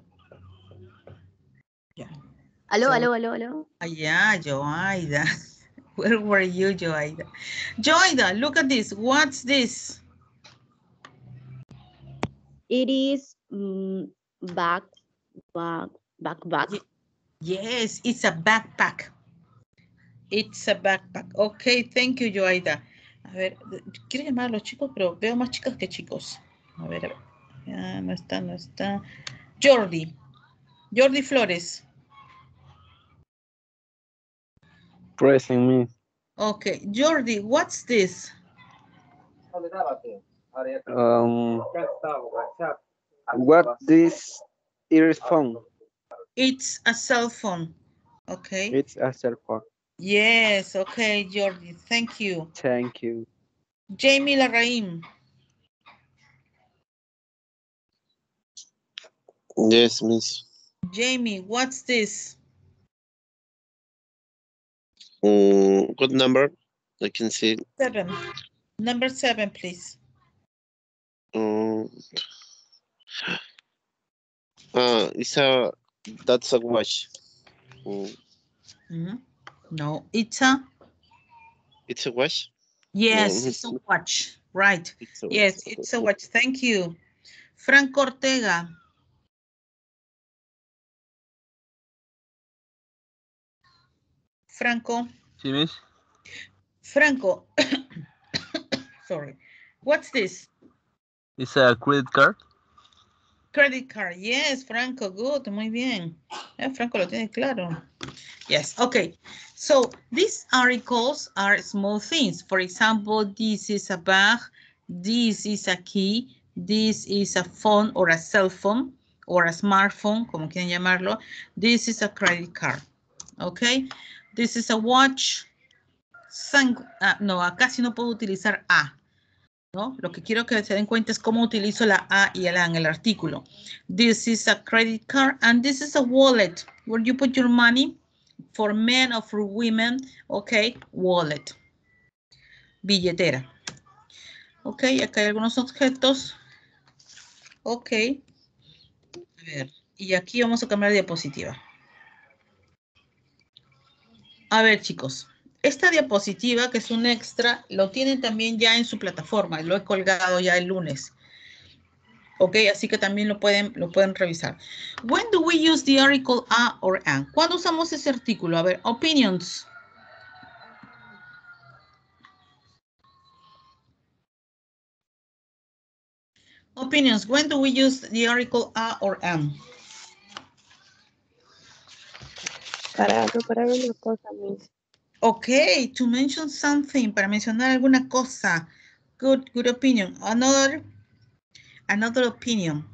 Ya. Aló, So- aló, aló, aló. Yeah, Joaida. Where were you, Joaida? Joaida, look at this. What's this? It is mm, back, back, backpack. Yes, it's a backpack. It's a backpack. Okay, thank you, Joaida. A ver, quiero llamar a los chicos, pero veo más chicas que chicos. A ver, a ver. Ya, no está, no está. Jordi. Jordi Flores. Present, Miss. Okay, Jordi, what's this? Um, what this earphone? It's a cell phone. Okay. It's a cell phone. Yes, okay, Jordi. Thank you. Thank you. Jamie Larraín. Yes, Miss. Jamie, what's this? Mm, what number? I can see. Seven. Number seven, please. Um, uh, it's a, that's a watch. Mm, Mhm. No, it's a... it's a watch? Yes, No, it's a watch. Right. It's a Yes, watch. it's a watch. Thank you. Franco Ortega. Franco. Sí, Miss. Franco. Sorry. What's this? It's a credit card. Credit card. Yes, Franco. Good. Muy bien. Eh, Franco lo tiene claro. Yes. Okay. So these articles are small things. For example, this is a bag. This is a key. This is a phone or a cell phone or a smartphone, como quieran llamarlo. This is a credit card. Okay. This is a watch. Sang ah, no, acá sí no puedo utilizar a. ¿No? Lo que quiero que se den cuenta es cómo utilizo la a y el a en el artículo. This is a credit card and this is a wallet where you put your money for men or for women. Okay, wallet. Billetera. Ok, acá hay algunos objetos. Ok. A ver, y aquí vamos a cambiar de diapositiva. A ver, chicos. Esta diapositiva, que es un extra, lo tienen también ya en su plataforma. Lo he colgado ya el lunes. Ok, así que también lo pueden, lo pueden revisar. When do we use the article a or an? ¿Cuándo usamos ese artículo? A ver, opinions. Opinions. When do we use the article a or an? Para preparar una cosa, Miss. Okay, to mention something, para mencionar alguna cosa. Good, good opinion. Another, another opinion.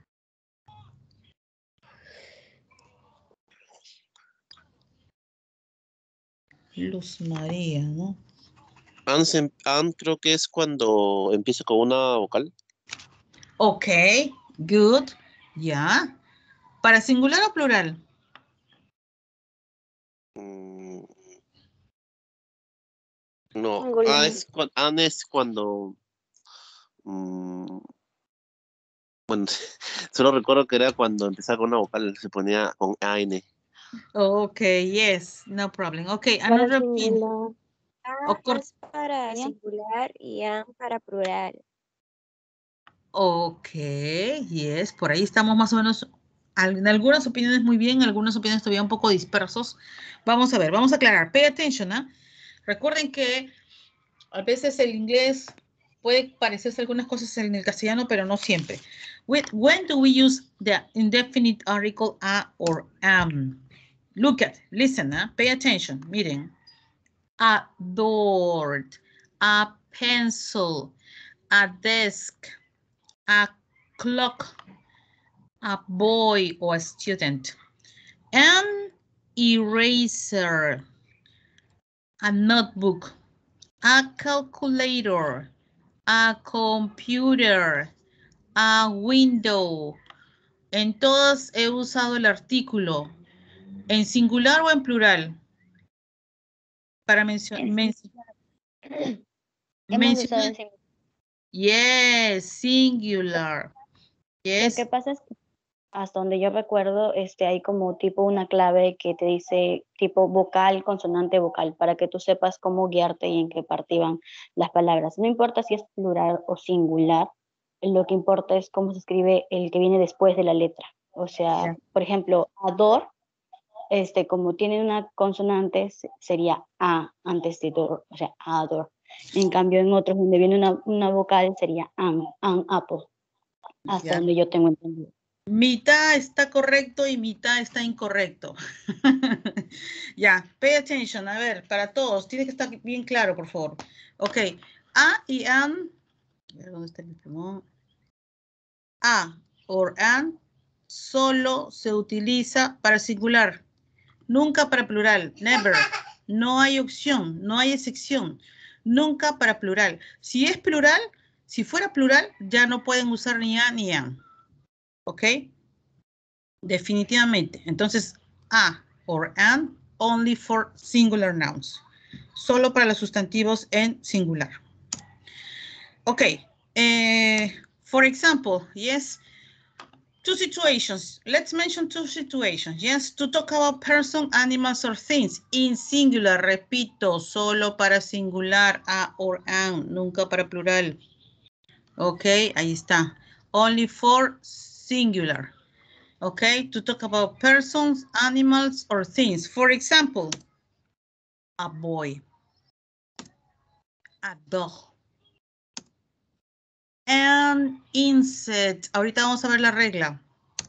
Luz María, ¿no? And, se- and creo que es cuando empieza con una vocal. Okay, good. Ya. ¿Para singular o plural? Mm, No, Singular. A es, cu- an es cuando... mm, bueno, solo recuerdo que era cuando empezaba con una vocal, se ponía con A N. Okay, yes, no problem. Okay, Para another pin. singular. A Of course. es para singular y an para plural. Ok, yes, por ahí estamos más o menos, al- en algunas opiniones muy bien, algunas opiniones todavía un poco dispersos. Vamos a ver, vamos a aclarar. Pay attention, ¿ah? Recuerden que a veces el inglés puede parecerse algunas cosas en el castellano, pero no siempre. With, when do we use the indefinite article a or am? Look at, listen, ¿ah? Pay attention, miren. Adored, a pencil, a desk, a clock, a boy or a student, an eraser, a notebook, a calculator, a computer, a window. En todas he usado el artículo, en singular o en plural, para mencionar. Hemos usado en singular. Yes, singular. Yes. Lo que pasa es que hasta donde yo recuerdo, este, hay como tipo una clave que te dice tipo vocal, consonante, vocal, para que tú sepas cómo guiarte y en qué parte van las palabras. No importa si es plural o singular, lo que importa es cómo se escribe el que viene después de la letra. O sea, yeah. Por ejemplo, ador, este, como tiene una consonante, sería a antes de dor, o sea, ador. En cambio, en otros donde viene una, una vocal sería an, an apple, hasta yeah. Donde yo tengo entendido. Mitad está correcto y mitad está incorrecto. Ya, yeah. Pay attention. A ver, para todos, tiene que estar bien claro, por favor. Ok, a y an, a ver, ¿dónde está el plumón? A or an solo se utiliza para singular, nunca para plural, never. No hay opción, no hay excepción, nunca para plural. Si es plural, si fuera plural, ya no pueden usar ni a ni an. ¿Ok? Definitivamente. Entonces, a or an, only for singular nouns. Solo para los sustantivos en singular. Ok. Eh, for example, yes, two situations. Let's mention two situations. Yes, to talk about person, animals, or things. In singular, repito, solo para singular, a or an, nunca para plural. Ok, ahí está. Only for singular. Okay, to talk about persons, animals, or things. For example, a boy, a dog, an insect. Ahorita vamos a ver la regla.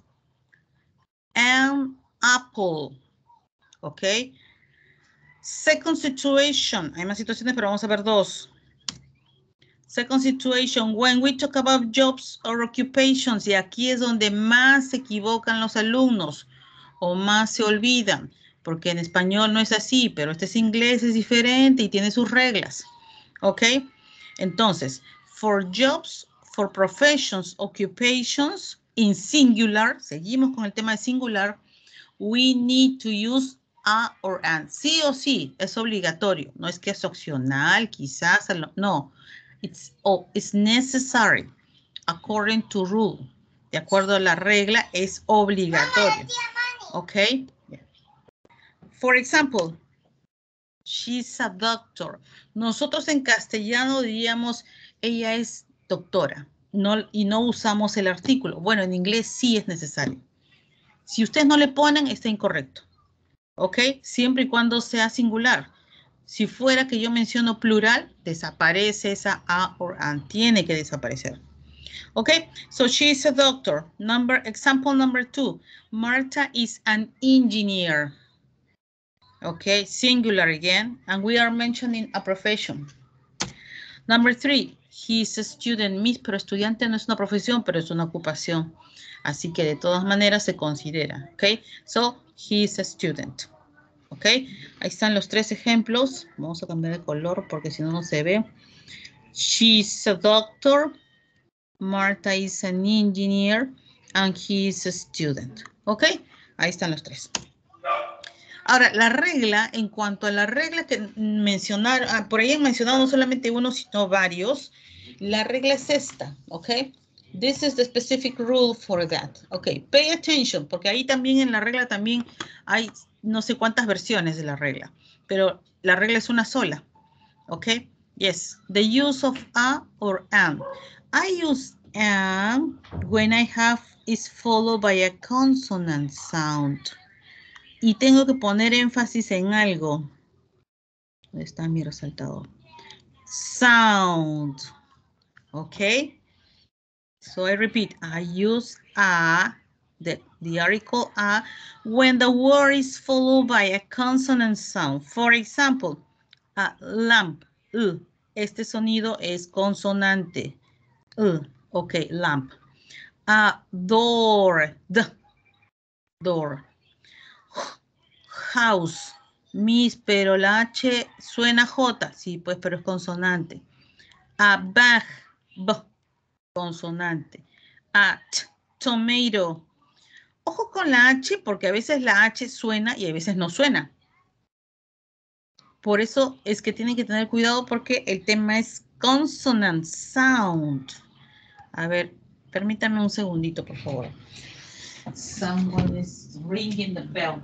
An apple. Okay. Second situation. Hay más situaciones, pero vamos a ver dos. Second situation, when we talk about jobs or occupations, y aquí es donde más se equivocan los alumnos o más se olvidan, porque en español no es así, pero este es inglés, es diferente y tiene sus reglas, ¿ok? Entonces, for jobs, for professions, occupations, in singular, seguimos con el tema de singular, we need to use a or an. Sí o sí, es obligatorio, no es que es opcional, quizás, no. It's, oh, it's necessary, according to rule. De acuerdo a la regla, es obligatorio. ¿Ok? For example, she's a doctor. Nosotros en castellano diríamos, ella es doctora. No, y no usamos el artículo. Bueno, en inglés sí es necesario. Si ustedes no le ponen, está incorrecto. ¿Ok? Siempre y cuando sea singular. Si fuera que yo menciono plural, desaparece esa a or an. Tiene que desaparecer. Okay, so she is a doctor. Number, example number two. Marta is an engineer. Okay, singular again. And we are mentioning a profession. Number three, he is a student. Miss, pero estudiante no es una profesión, pero es una ocupación. Así que de todas maneras se considera. Okay, so he is a student. Ok, ahí están los tres ejemplos. Vamos a cambiar de color porque si no, no se ve. She's a doctor. Marta is an engineer. And he is a student. Ok, ahí están los tres. Ahora, la regla, en cuanto a la regla que mencionaron, ah, por ahí han mencionado no solamente uno, sino varios. La regla es esta, ¿ok? This is the specific rule for that. Ok, pay attention, porque ahí también en la regla también hay no sé cuántas versiones de la regla, pero la regla es una sola, ¿ok? Yes, the use of a or an. I use an when I have is followed by a consonant sound. Y tengo que poner énfasis en algo. ¿Dónde está mi resaltador? Sound, ¿ok? So I repeat, I use a, the, the article a, when the word is followed by a consonant sound. For example, a lamp, uh, este sonido es consonante. Uh, ok, lamp. A door, d, door. House, miss, pero la H suena J. Sí, pues, pero es consonante. A bag, b, consonante. A t, tomato. Ojo con la H porque a veces la H suena y a veces no suena. Por eso es que tienen que tener cuidado porque el tema es consonant sound. A ver, permítame un segundito, por favor. Someone is ringing the bell.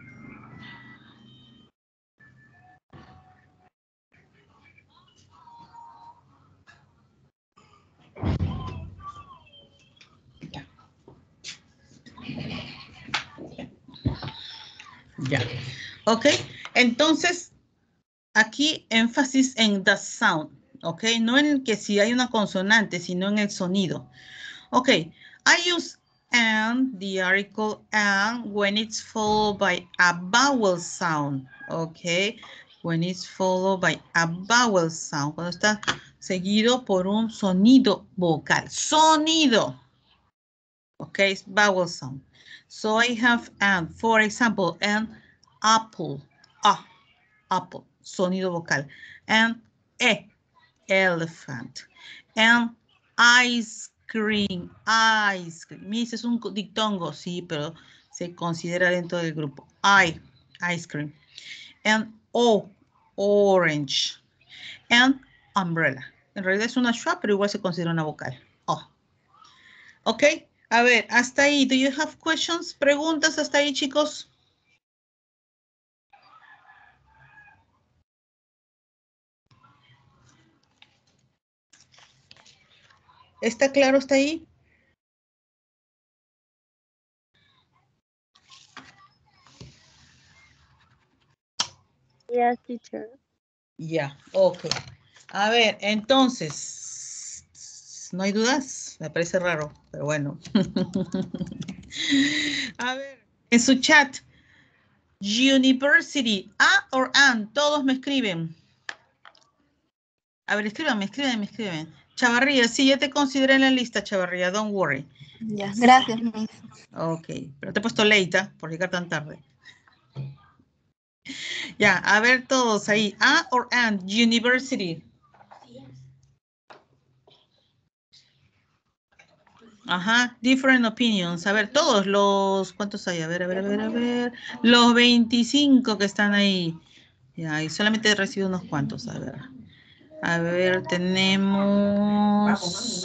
Ya, ok, entonces aquí énfasis en the sound, ok, no en que si hay una consonante, sino en el sonido. Ok, I use and, the article and, when it's followed by a vowel sound, ok, when it's followed by a vowel sound, cuando está seguido por un sonido vocal, sonido, ok, it's vowel sound. So I have and, for example, an apple, ah, apple, sonido vocal, and e, elephant, and ice cream, ice cream. Miss es un dictongo, sí, pero se considera dentro del grupo. I, ice cream, and o, orange, and umbrella. En realidad es una schwa, pero igual se considera una vocal. Oh. Ok. A ver, hasta ahí. Do you have questions? ¿Preguntas hasta ahí, chicos? ¿Está claro hasta ahí? Yes, teacher. Ya, yeah, ok. A ver, entonces, ¿no hay dudas? Me parece raro, pero bueno. A ver, en su chat, University, A or an, todos me escriben. A ver, escríbanme, escríbanme, escríbanme. Chavarría, sí, ya te consideré en la lista, Chavarría, don't worry. Ya, gracias, Miss. Ok, pero te he puesto late, por llegar tan tarde. Ya, a ver todos ahí. A or and, university. Ajá, different opinions. A ver, todos los, ¿cuántos hay? A ver, a ver, a ver, a ver. Los veinticinco que están ahí. Ya, y solamente he recibido unos cuantos, a ver. A ver, tenemos...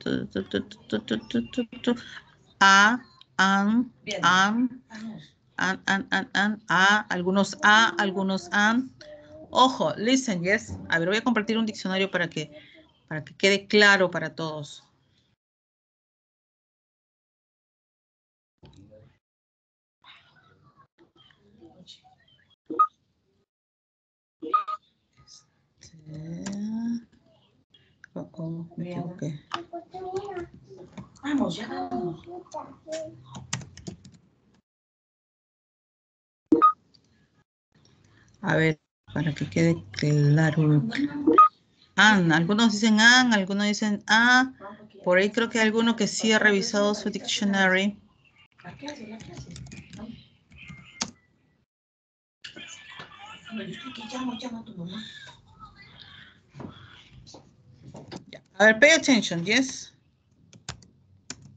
A, an, an, an, an, an, an, a, algunos a, algunos an. Ojo, listen, yes. A ver, voy a compartir un diccionario para que, para que quede claro para todos. Oh, oh, me equivoqué. Vamos, ya vamos. A ver, para que quede claro. An, algunos dicen an, algunos dicen a. Por ahí creo que hay alguno que sí ha revisado su dictionary. La clase, la clase. Llamo, llamo a tu mamá. A ver, pay attention, yes.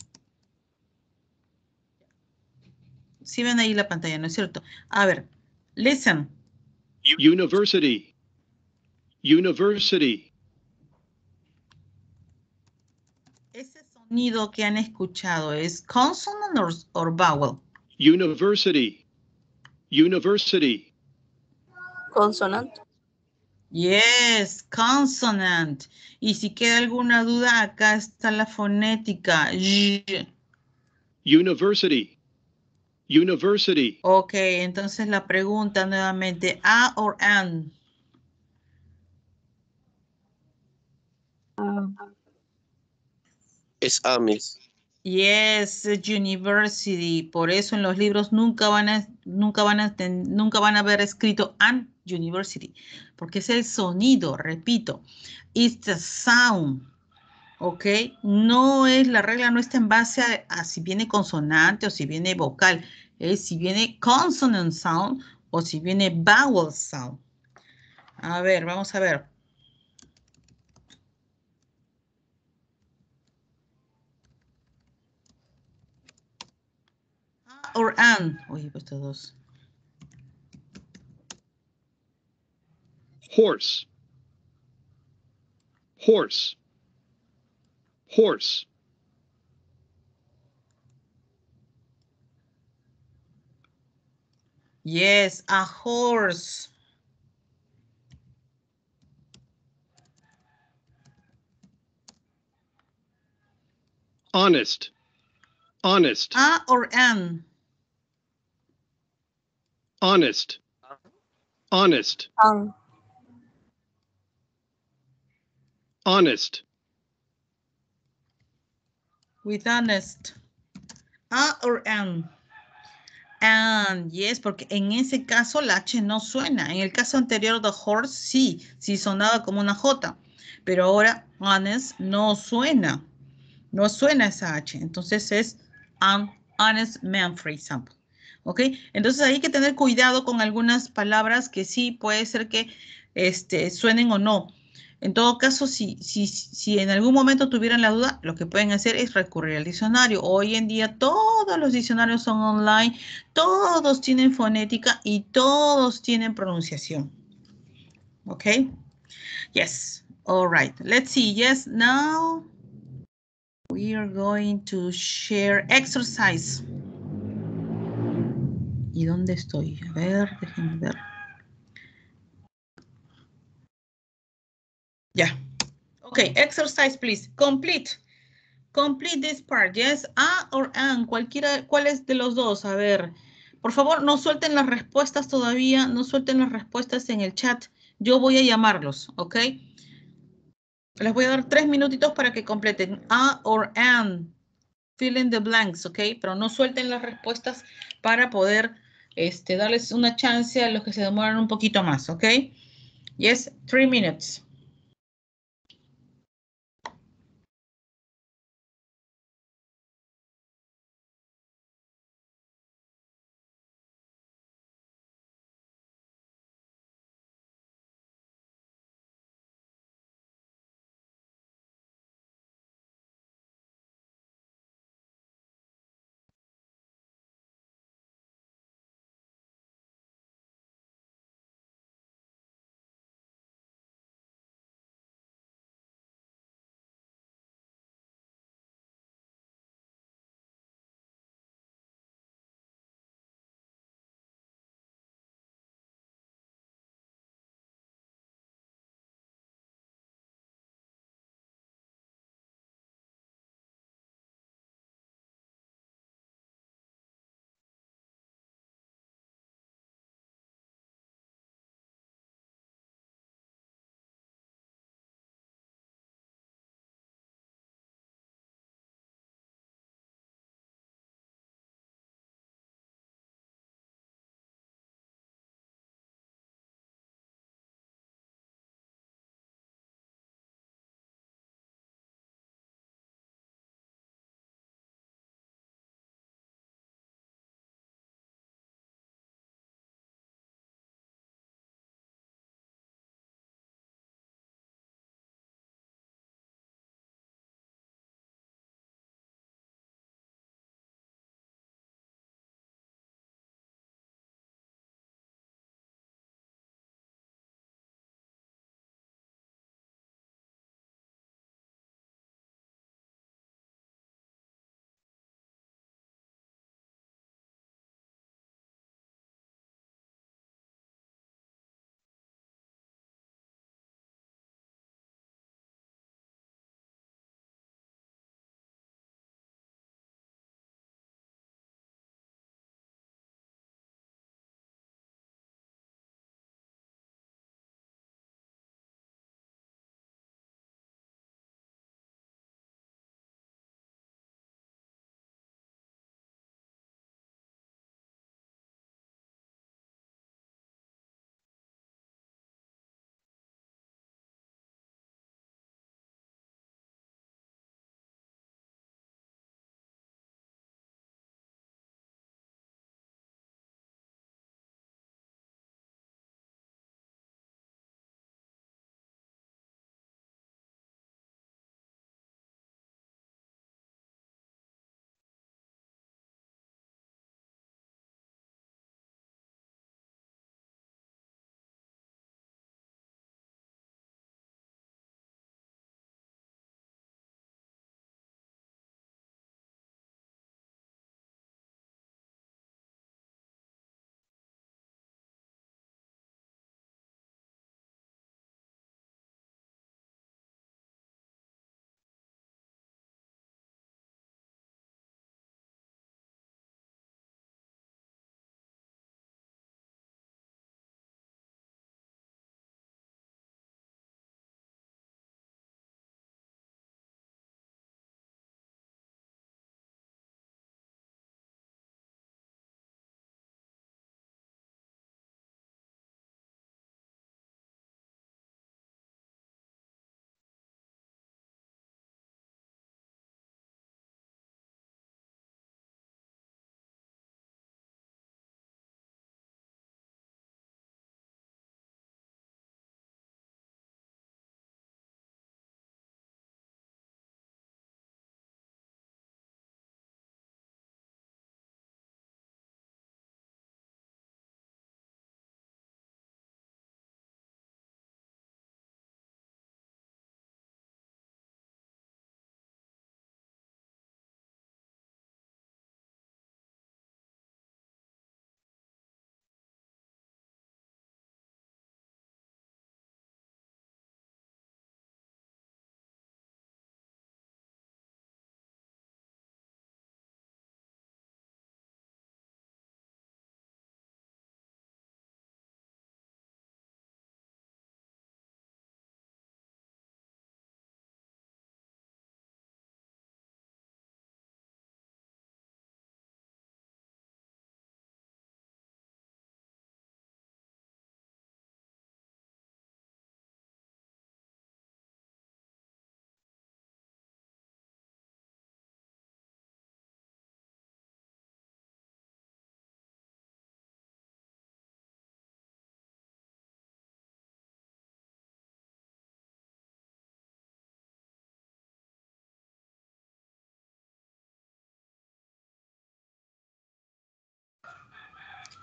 Sí ven ahí la pantalla, ¿no es cierto? A ver, Listen. University. University. Ese sonido que han escuchado es consonant or, or vowel. University. University. Consonant. Yes, consonant. Y si queda alguna duda, acá está la fonética. Y. University. University. Ok, entonces la pregunta nuevamente, ¿a or an? Es A, Miss. Yes, university. Por eso en los libros nunca van a, nunca van a, ten, nunca van a haber escrito an university, porque es el sonido, repito. It's the sound. ¿Ok? No es, la regla no está en base a, a si viene consonante o si viene vocal. Es si viene consonant sound o si viene vowel sound. A ver, vamos a ver. A or an. Uy, he puesto dos. Horse. Horse. Horse. Yes, a horse. Honest. Honest. A or an. Honest. Honest. An. Honest. With honest. A or an. And, yes, porque en ese caso la H no suena. En el caso anterior de horse, sí, sí sonaba como una J. Pero ahora, honest, no suena. No suena esa H. Entonces es an honest man, for example. ¿Ok? Entonces hay que tener cuidado con algunas palabras que sí puede ser que este, suenen o no. En todo caso, si, si, si en algún momento tuvieran la duda, lo que pueden hacer es recurrir al diccionario. Hoy en día todos los diccionarios son online, todos tienen fonética y todos tienen pronunciación. ¿Ok? Yes. All right. Let's see. Yes, now we are going to share exercise. ¿Y dónde estoy? A ver, déjenme ver. Ya. Yeah. Okay, exercise, please. Complete. Complete this part. Yes, a or an. Cualquiera, ¿cuál es de los dos? A ver. Por favor, no suelten las respuestas todavía. No suelten las respuestas en el chat. Yo voy a llamarlos, ¿ok? Les voy a dar tres minutitos para que completen. A or an. Fill in the blanks, ¿ok? Pero no suelten las respuestas para poder este, darles una chance a los que se demoran un poquito más, ¿ok? Yes, three minutes.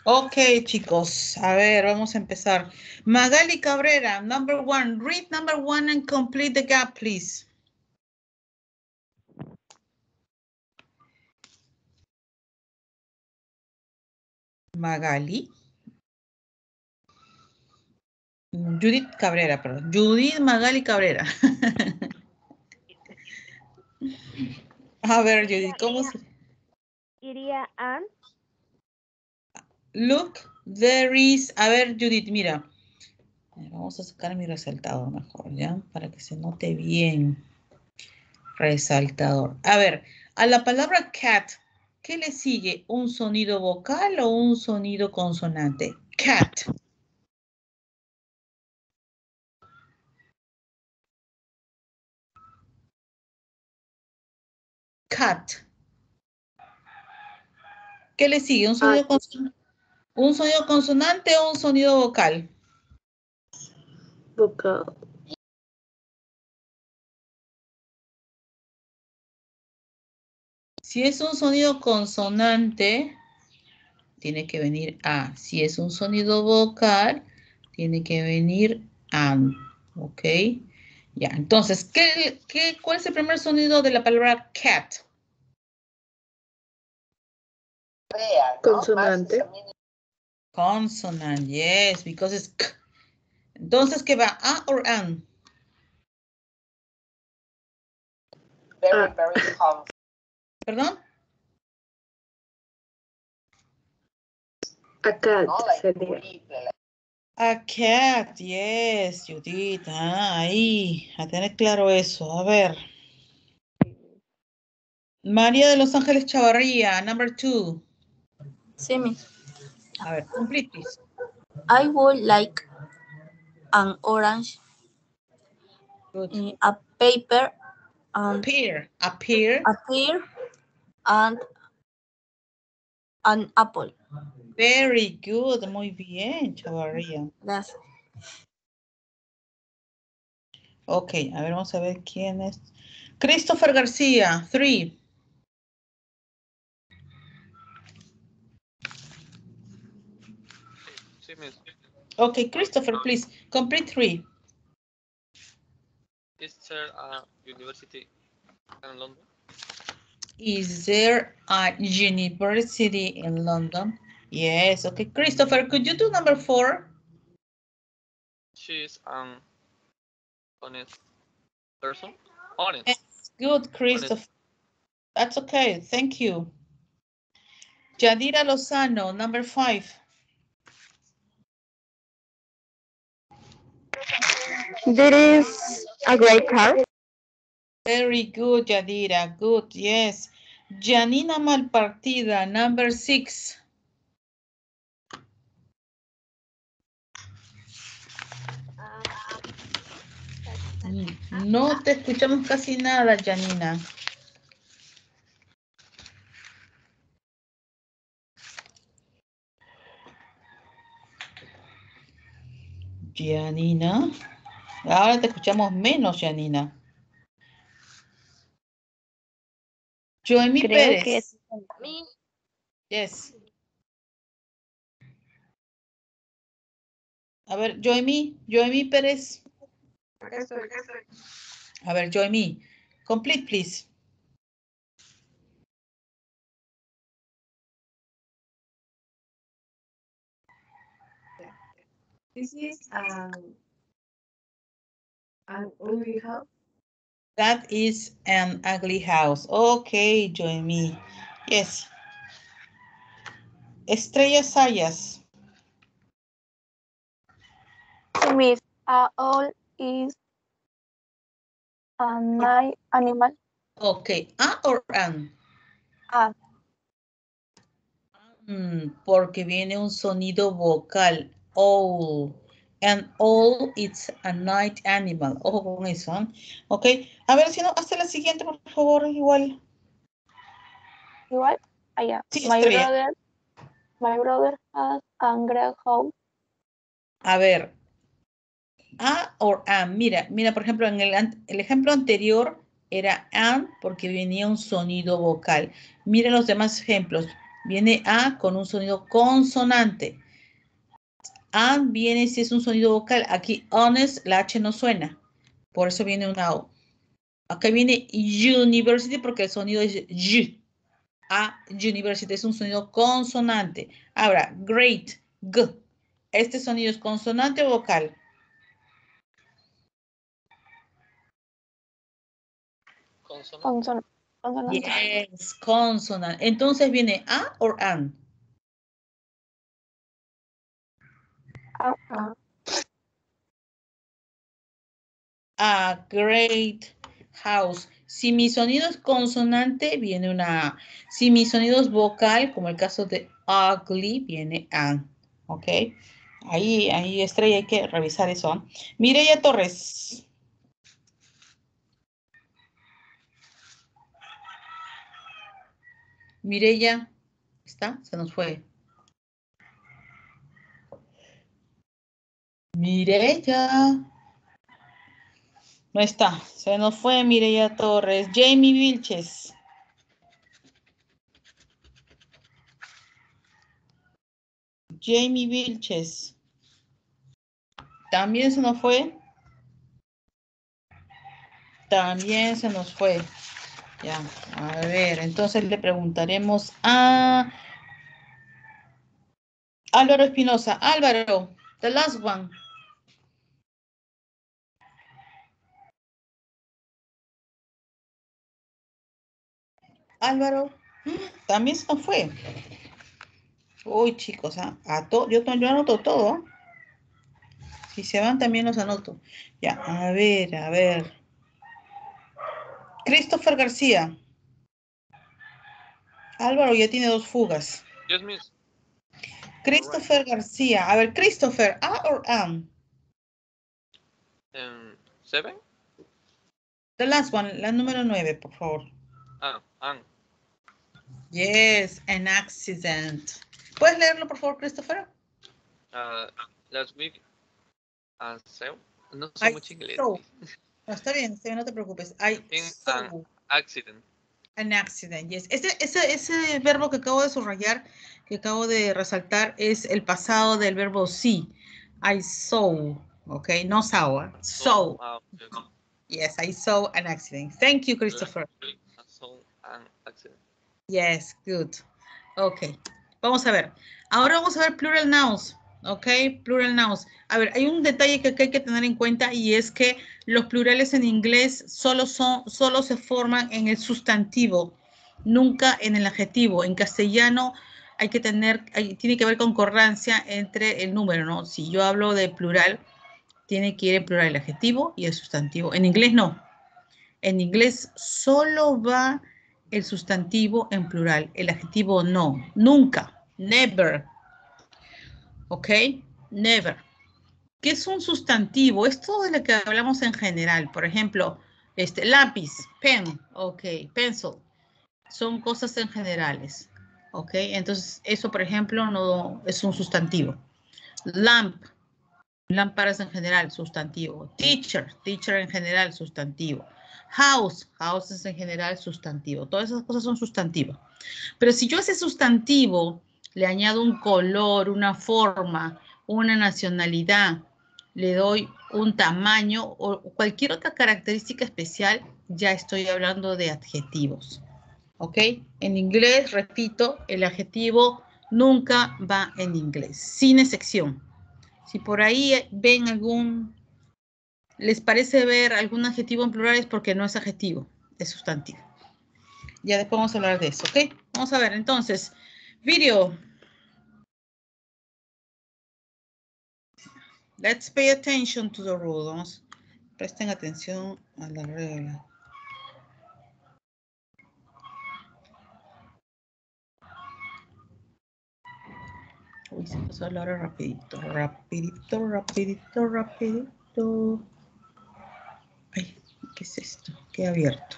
Ok, chicos. A ver, vamos a empezar. Magali Cabrera, number one. Read number one and complete the gap, please. Magali. Judith Cabrera, perdón. Judith Magali Cabrera. A ver, Judith, ¿cómo se...? Iría an. Look, there is... A ver, Judith, mira. Vamos a sacar mi resaltador mejor, ¿ya? Para que se note bien. Resaltador. A ver, a la palabra cat, ¿qué le sigue? ¿Un sonido vocal o un sonido consonante? Cat. Cat. ¿Qué le sigue? ¿Un sonido, conson- ¿Un sonido consonante o un sonido vocal? Vocal. Si es un sonido consonante, tiene que venir A. Si es un sonido vocal, tiene que venir an. ¿Ok? Ya, entonces, ¿qué, qué, ¿cuál es el primer sonido de la palabra cat? Consonante. Consonant, yes, because it's k. Entonces, ¿qué va? ¿A o an? Very, very calm. ¿Perdón? A cat sería. A cat, yes, Judith. Ah, ahí, a tener claro eso. A ver. María de Los Ángeles Chavarría, number two. Sí, miss. A ver, complete, please. I would like an orange, Good. a paper, and A pear, a pear. a pear, and an apple. Very good, muy bien, Chavarría. Gracias. Ok, a ver, vamos a ver quién es. Christopher García, three. Sí, miss. Okay, Christopher, please, complete three. Is there a university in London? Is there a university in London? Yes, okay. Christopher, could you do number four? She is an honest person. Honest. Yes, good, Christopher. Honest. That's okay, thank you. Yadira Lozano, number five. There is a great car. Very good, Yadira, good, yes. Janina Malpartida, number six. No te escuchamos casi nada, Janina. Janina. Ahora te escuchamos menos, Janina. Joemi Creo Pérez. que es Yes. A ver, Joemi, Joemi Pérez. A ver, Joemi. Complete, please. This is um, an ugly house. That is an ugly house. Okay, Joemi. Yes. Estrella Sayas. Sí, miss. A owl is a night animal. Okay, a or an. A. Mm, porque viene un sonido vocal. Owl. And owl it's a night animal. Ojo con eso. ¿eh? Ok. A ver, si no, hazte la siguiente, por favor, igual. Igual. Allá. Sí, my Estrella. brother. My brother has a great house. A ver. A or an. Mira, mira, por ejemplo, en el, an- el ejemplo anterior era an porque venía un sonido vocal. Mira los demás ejemplos. Viene A con un sonido consonante. A viene si es un sonido vocal. Aquí, honest, la H no suena. Por eso viene una O. Acá viene university porque el sonido es Y. A, university, es un sonido consonante. Ahora, great, G. ¿Este sonido es consonante o vocal? Consonante. Consonante. Yes, consonante. Entonces viene A o an. Ah, ah. A great house. Si mi sonido es consonante, viene una A. Si mi sonido es vocal, como el caso de ugly, viene an. ¿Ok? Ahí, ahí, Estrella, hay que revisar eso. Mireya Torres. Mireya, ¿está? Se nos fue. Mireya. No está. Se nos fue Mireya Torres. Jamie Vilches. Jamie Vilches. También se nos fue. También se nos fue. Ya, a ver, entonces le preguntaremos a Álvaro Espinosa. Álvaro, the last one. Álvaro, también se nos fue. Uy, chicos, ¿ah? a to yo, yo anoto todo. Si se van, también los anoto. Ya, a ver, a ver. Christopher García. Álvaro ya tiene dos fugas. Yes, miss. Christopher García. A ver, Christopher, ¿A o am? Um, seven? The last one, la número nueve, por favor. Ah, an. Yes, an accident. ¿Puedes leerlo, por favor, Christopher? Uh, last week, uh, so, no sé I mucho inglés. saw. No, está bien, está bien, no te preocupes. I In saw an accident. an accident, yes. Ese, ese, ese verbo que acabo de subrayar, que acabo de resaltar, es el pasado del verbo see. I saw, ok, no saw, ¿eh? Saw. Ah, okay, okay. Yes, I saw an accident. Thank you, Christopher. Last week, I saw an accident. Yes, good. Ok, vamos a ver. Ahora vamos a ver plural nouns. Ok, plural nouns. A ver, hay un detalle que hay que tener en cuenta y es que los plurales en inglés solo, son, solo se forman en el sustantivo, nunca en el adjetivo. En castellano hay que tener, hay, tiene que haber concordancia entre el número, ¿no? Si yo hablo de plural, tiene que ir en plural el adjetivo y el sustantivo. En inglés no. En inglés solo va el sustantivo en plural, el adjetivo no, nunca, never. ¿Ok? Never. ¿Qué es un sustantivo? Esto es lo que hablamos en general. Por ejemplo, este, lápiz, pen, ok, pencil. Son cosas en generales. ¿Ok? Entonces, eso, por ejemplo, no es un sustantivo. Lamp, lámparas en general, sustantivo. Teacher, teacher en general, sustantivo. House, houses en general, sustantivo. Todas esas cosas son sustantivos. Pero si yo a ese sustantivo le añado un color, una forma, una nacionalidad, le doy un tamaño o cualquier otra característica especial, ya estoy hablando de adjetivos. ¿Ok? En inglés, repito, el adjetivo nunca va en inglés, sin excepción. Si por ahí ven algún, les parece ver algún adjetivo en plural es porque no es adjetivo, es sustantivo. Ya después vamos a hablar de eso, ¿ok? Vamos a ver, entonces, video. Let's pay attention to the rule. Vamos, presten atención a la regla. Uy, se pasó la hora rapidito, rapidito, rapidito, rapidito. Ay, ¿qué es esto? Queda abierto.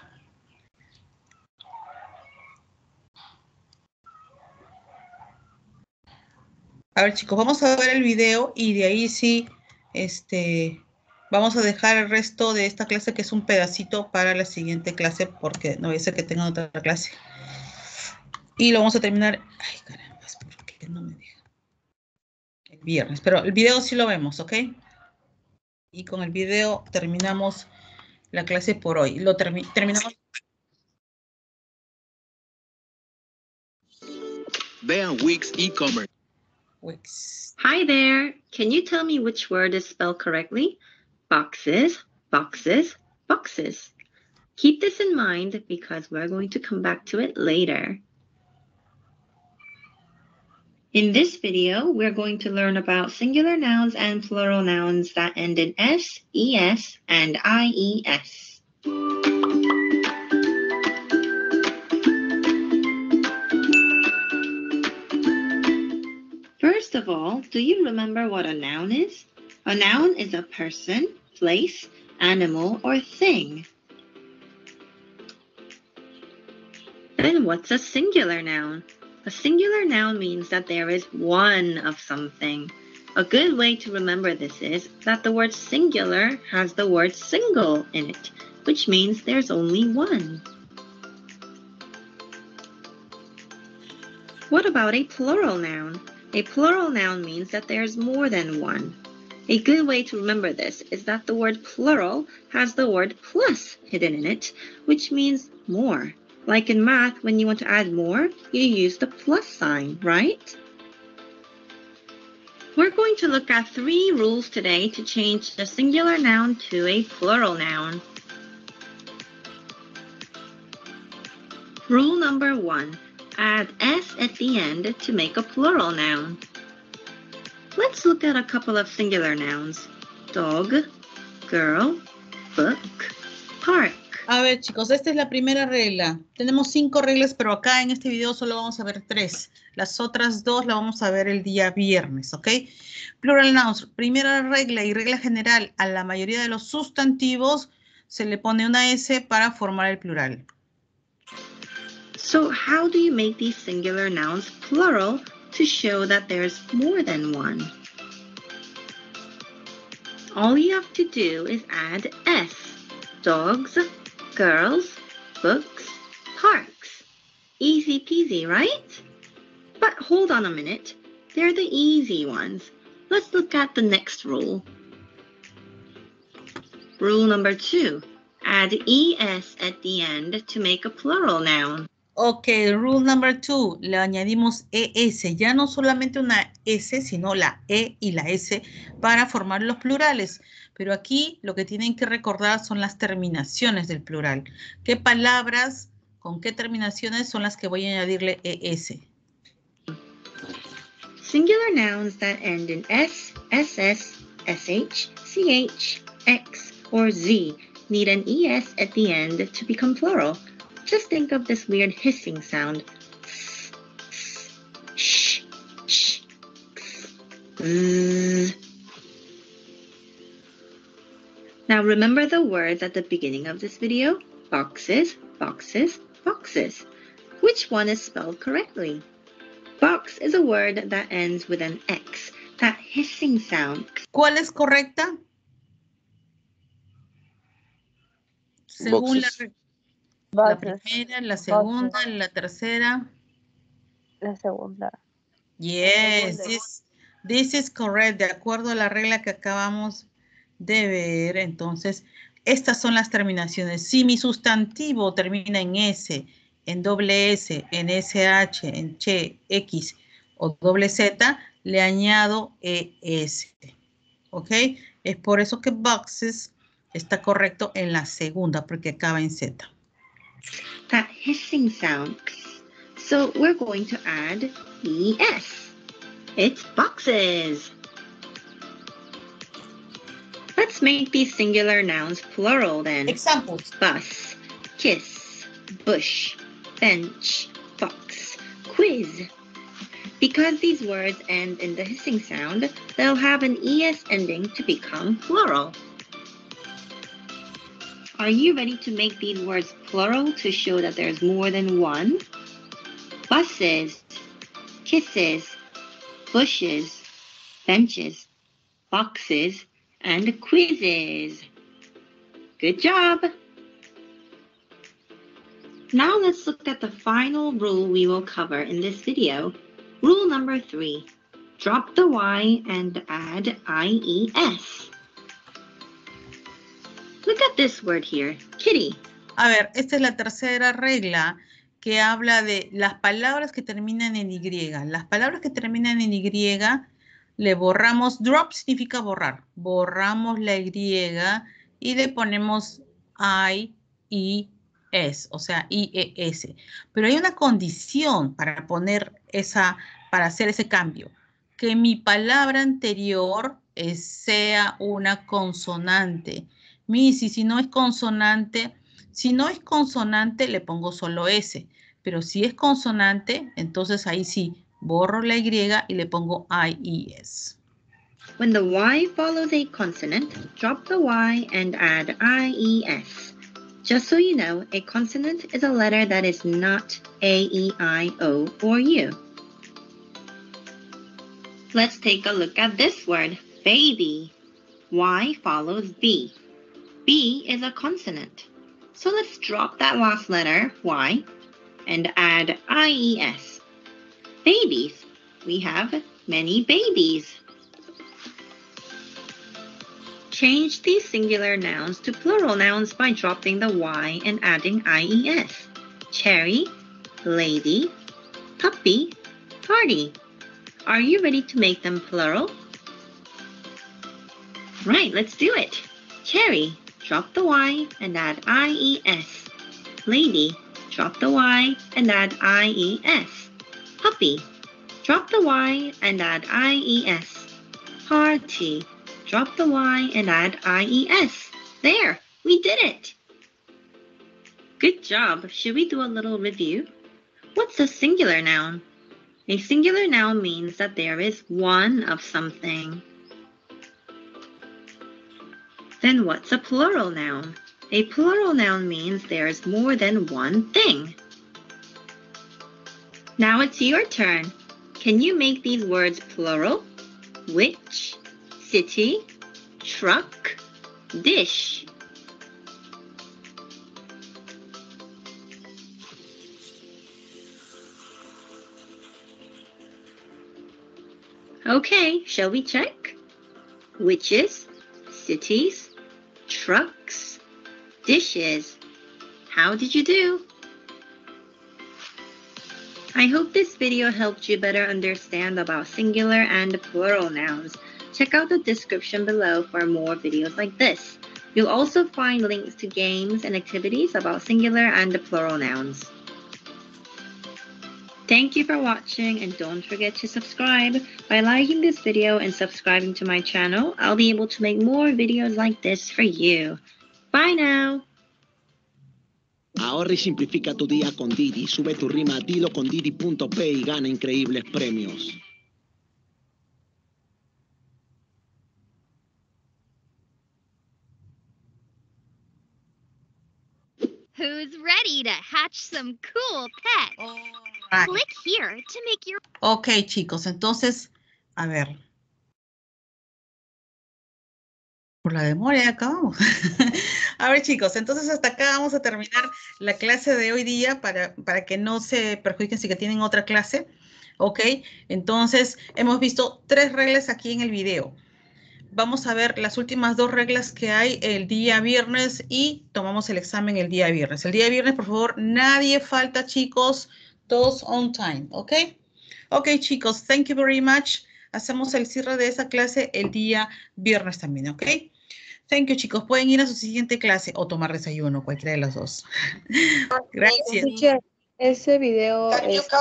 A ver, chicos, vamos a ver el video y de ahí sí, este, vamos a dejar el resto de esta clase que es un pedacito para la siguiente clase porque no voy a ser que tengan otra clase. Y lo vamos a terminar. Ay, caramba, ¿por qué no me deja? El viernes, pero el video sí lo vemos, ¿ok? Y con el video terminamos la clase por hoy. Lo termi terminamos. Vean Wix e-commerce. Wix. Hi there. Can you tell me which word is spelled correctly? Boxes, boxes, boxes. Keep this in mind because we're going to come back to it later. In this video, we're going to learn about singular nouns and plural nouns that end in S, es, and ies. First of all, do you remember what a noun is? A noun is a person, place, animal, or thing. Then what's a singular noun? A singular noun means that there is one of something. A good way to remember this is that the word singular has the word single in it, which means there's only one. What about a plural noun? A plural noun means that there's more than one. A good way to remember this is that the word plural has the word plus hidden in it, which means more. Like in math, when you want to add more, you use the plus sign, right? We're going to look at three rules today to change the singular noun to a plural noun. Rule number one, add s at the end to make a plural noun. Let's look at a couple of singular nouns. Dog, girl, book, park. A ver, chicos, esta es la primera regla. Tenemos cinco reglas, pero acá en este video solo vamos a ver tres. Las otras dos las vamos a ver el día viernes, ¿ok? Plural nouns. Primera regla y regla general. A la mayoría de los sustantivos se le pone una S para formar el plural. So how do you make these singular nouns plural to show that there's more than one? All you have to do is add S. Dogs, girls, books, parks. Easy peasy, right? But hold on a minute. They're the easy ones. Let's look at the next rule. Rule number two. Add es at the end to make a plural noun. Ok, rule number two. Le añadimos es. Ya no solamente una S, sino la E y la S para formar los plurales. Pero aquí lo que tienen que recordar son las terminaciones del plural. ¿Qué palabras, con qué terminaciones son las que voy a añadirle es? Singular nouns that end in s, ss, sh, ch, x, or z need an es at the end to become plural. Just think of this weird hissing sound. Sh, sh, z. Now remember the words at the beginning of this video? Boxes, boxes, boxes. Which one is spelled correctly? Box is a word that ends with an X, that hissing sound. ¿Cuál es correcta? Según la, la primera, la segunda, Boxes. La tercera. La segunda. Yes, this, this is correct. De acuerdo a la regla que acabamos de ver, entonces, estas son las terminaciones. Si mi sustantivo termina en S, en doble S, en S H, en Ch, X o doble Z, le añado E S. ¿Ok? Es por eso que boxes está correcto en la segunda, porque acaba en Z. That hissing sound. So we're going to add E S. It's boxes. Let's make these singular nouns plural then. Examples. Bus, kiss, bush, bench, box, quiz. Because these words end in the hissing sound, they'll have an es ending to become plural. Are you ready to make these words plural to show that there's more than one? Buses, kisses, bushes, benches, boxes, and quizzes. Good job! Now let's look at the final rule we will cover in this video. Rule number three. Drop the Y and add I E S. Look at this word here, kitty. A ver, esta es la tercera regla que habla de las palabras que terminan en Y. Las palabras que terminan en Y le borramos, drop significa borrar. Borramos la Y y le ponemos I, E, S, o sea, I, E, S. Pero hay una condición para poner esa, para hacer ese cambio. Que mi palabra anterior es, sea una consonante. Missy, si no es consonante, si no es consonante, le pongo solo S. Pero si es consonante, entonces ahí sí, borro la Y y le pongo I E S. When the Y follows a consonant, drop the Y and add I E S. Just so you know, a consonant is a letter that is not A, E, I, O, or U. Let's take a look at this word, baby. Y follows B. B is a consonant. So let's drop that last letter, Y, and add I E S. Babies. We have many babies. Change these singular nouns to plural nouns by dropping the Y and adding I E S. Cherry, lady, puppy, party. Are you ready to make them plural? Right, let's do it. Cherry, drop the Y and add I E S. Lady, drop the Y and add I E S. Puppy, drop the Y and add I E S. Party, drop the Y and add I E S. There, we did it. Good job. Should we do a little review? What's a singular noun? A singular noun means that there is one of something. Then what's a plural noun? A plural noun means there is more than one thing. Now it's your turn. Can you make these words plural? Which, city, truck, dish. Okay, shall we check? Witches, cities, trucks, dishes. How did you do? I hope this video helped you better understand about singular and plural nouns. Check out the description below for more videos like this. You'll also find links to games and activities about singular and plural nouns. Thank you for watching, and don't forget to subscribe. By liking this video and subscribing to my channel, I'll be able to make more videos like this for you. Bye now! Ahorra y simplifica tu día con Didi. Sube tu rima a dilo con didi punto p y gana increíbles premios. Who's ready to hatch some cool pets? Right. Click here to make your... Ok, chicos, entonces, a ver. Por la demora ya acabamos. A ver, chicos, entonces hasta acá vamos a terminar la clase de hoy día para, para que no se perjudiquen si que tienen otra clase. Ok, entonces hemos visto tres reglas aquí en el video. Vamos a ver las últimas dos reglas que hay el día viernes y tomamos el examen el día viernes. El día viernes, por favor, nadie falta, chicos. Todos on time, ¿ok? Ok, chicos, thank you very much. Hacemos el cierre de esa clase el día viernes también, ¿ok? Thank you, chicos. Pueden ir a su siguiente clase o tomar desayuno, cualquiera de las dos. Gracias. Teacher, ese video, este,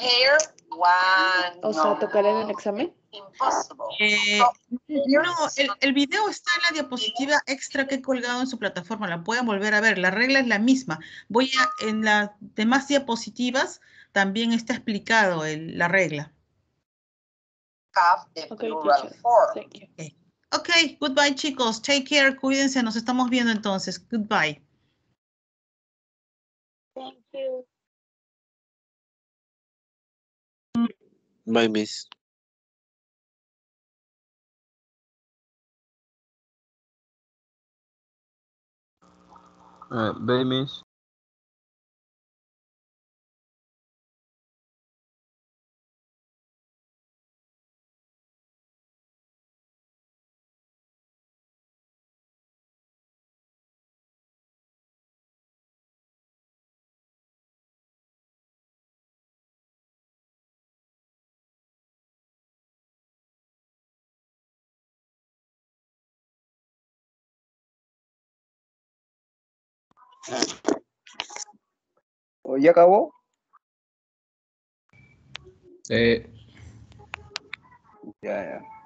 o sea, ¿tocará en el examen? Eh, no, el, el video está en la diapositiva extra que he colgado en su plataforma. La pueden volver a ver. La regla es la misma. Voy a, en las demás diapositivas también está explicado el, la regla. Okay, teacher. Thank you. Okay. Ok, goodbye, chicos. Take care. Cuídense. Nos estamos viendo entonces. Goodbye. Thank you. Bye, miss. Uh, bye, miss. ¿O ya acabó? Eh, Ya, ya.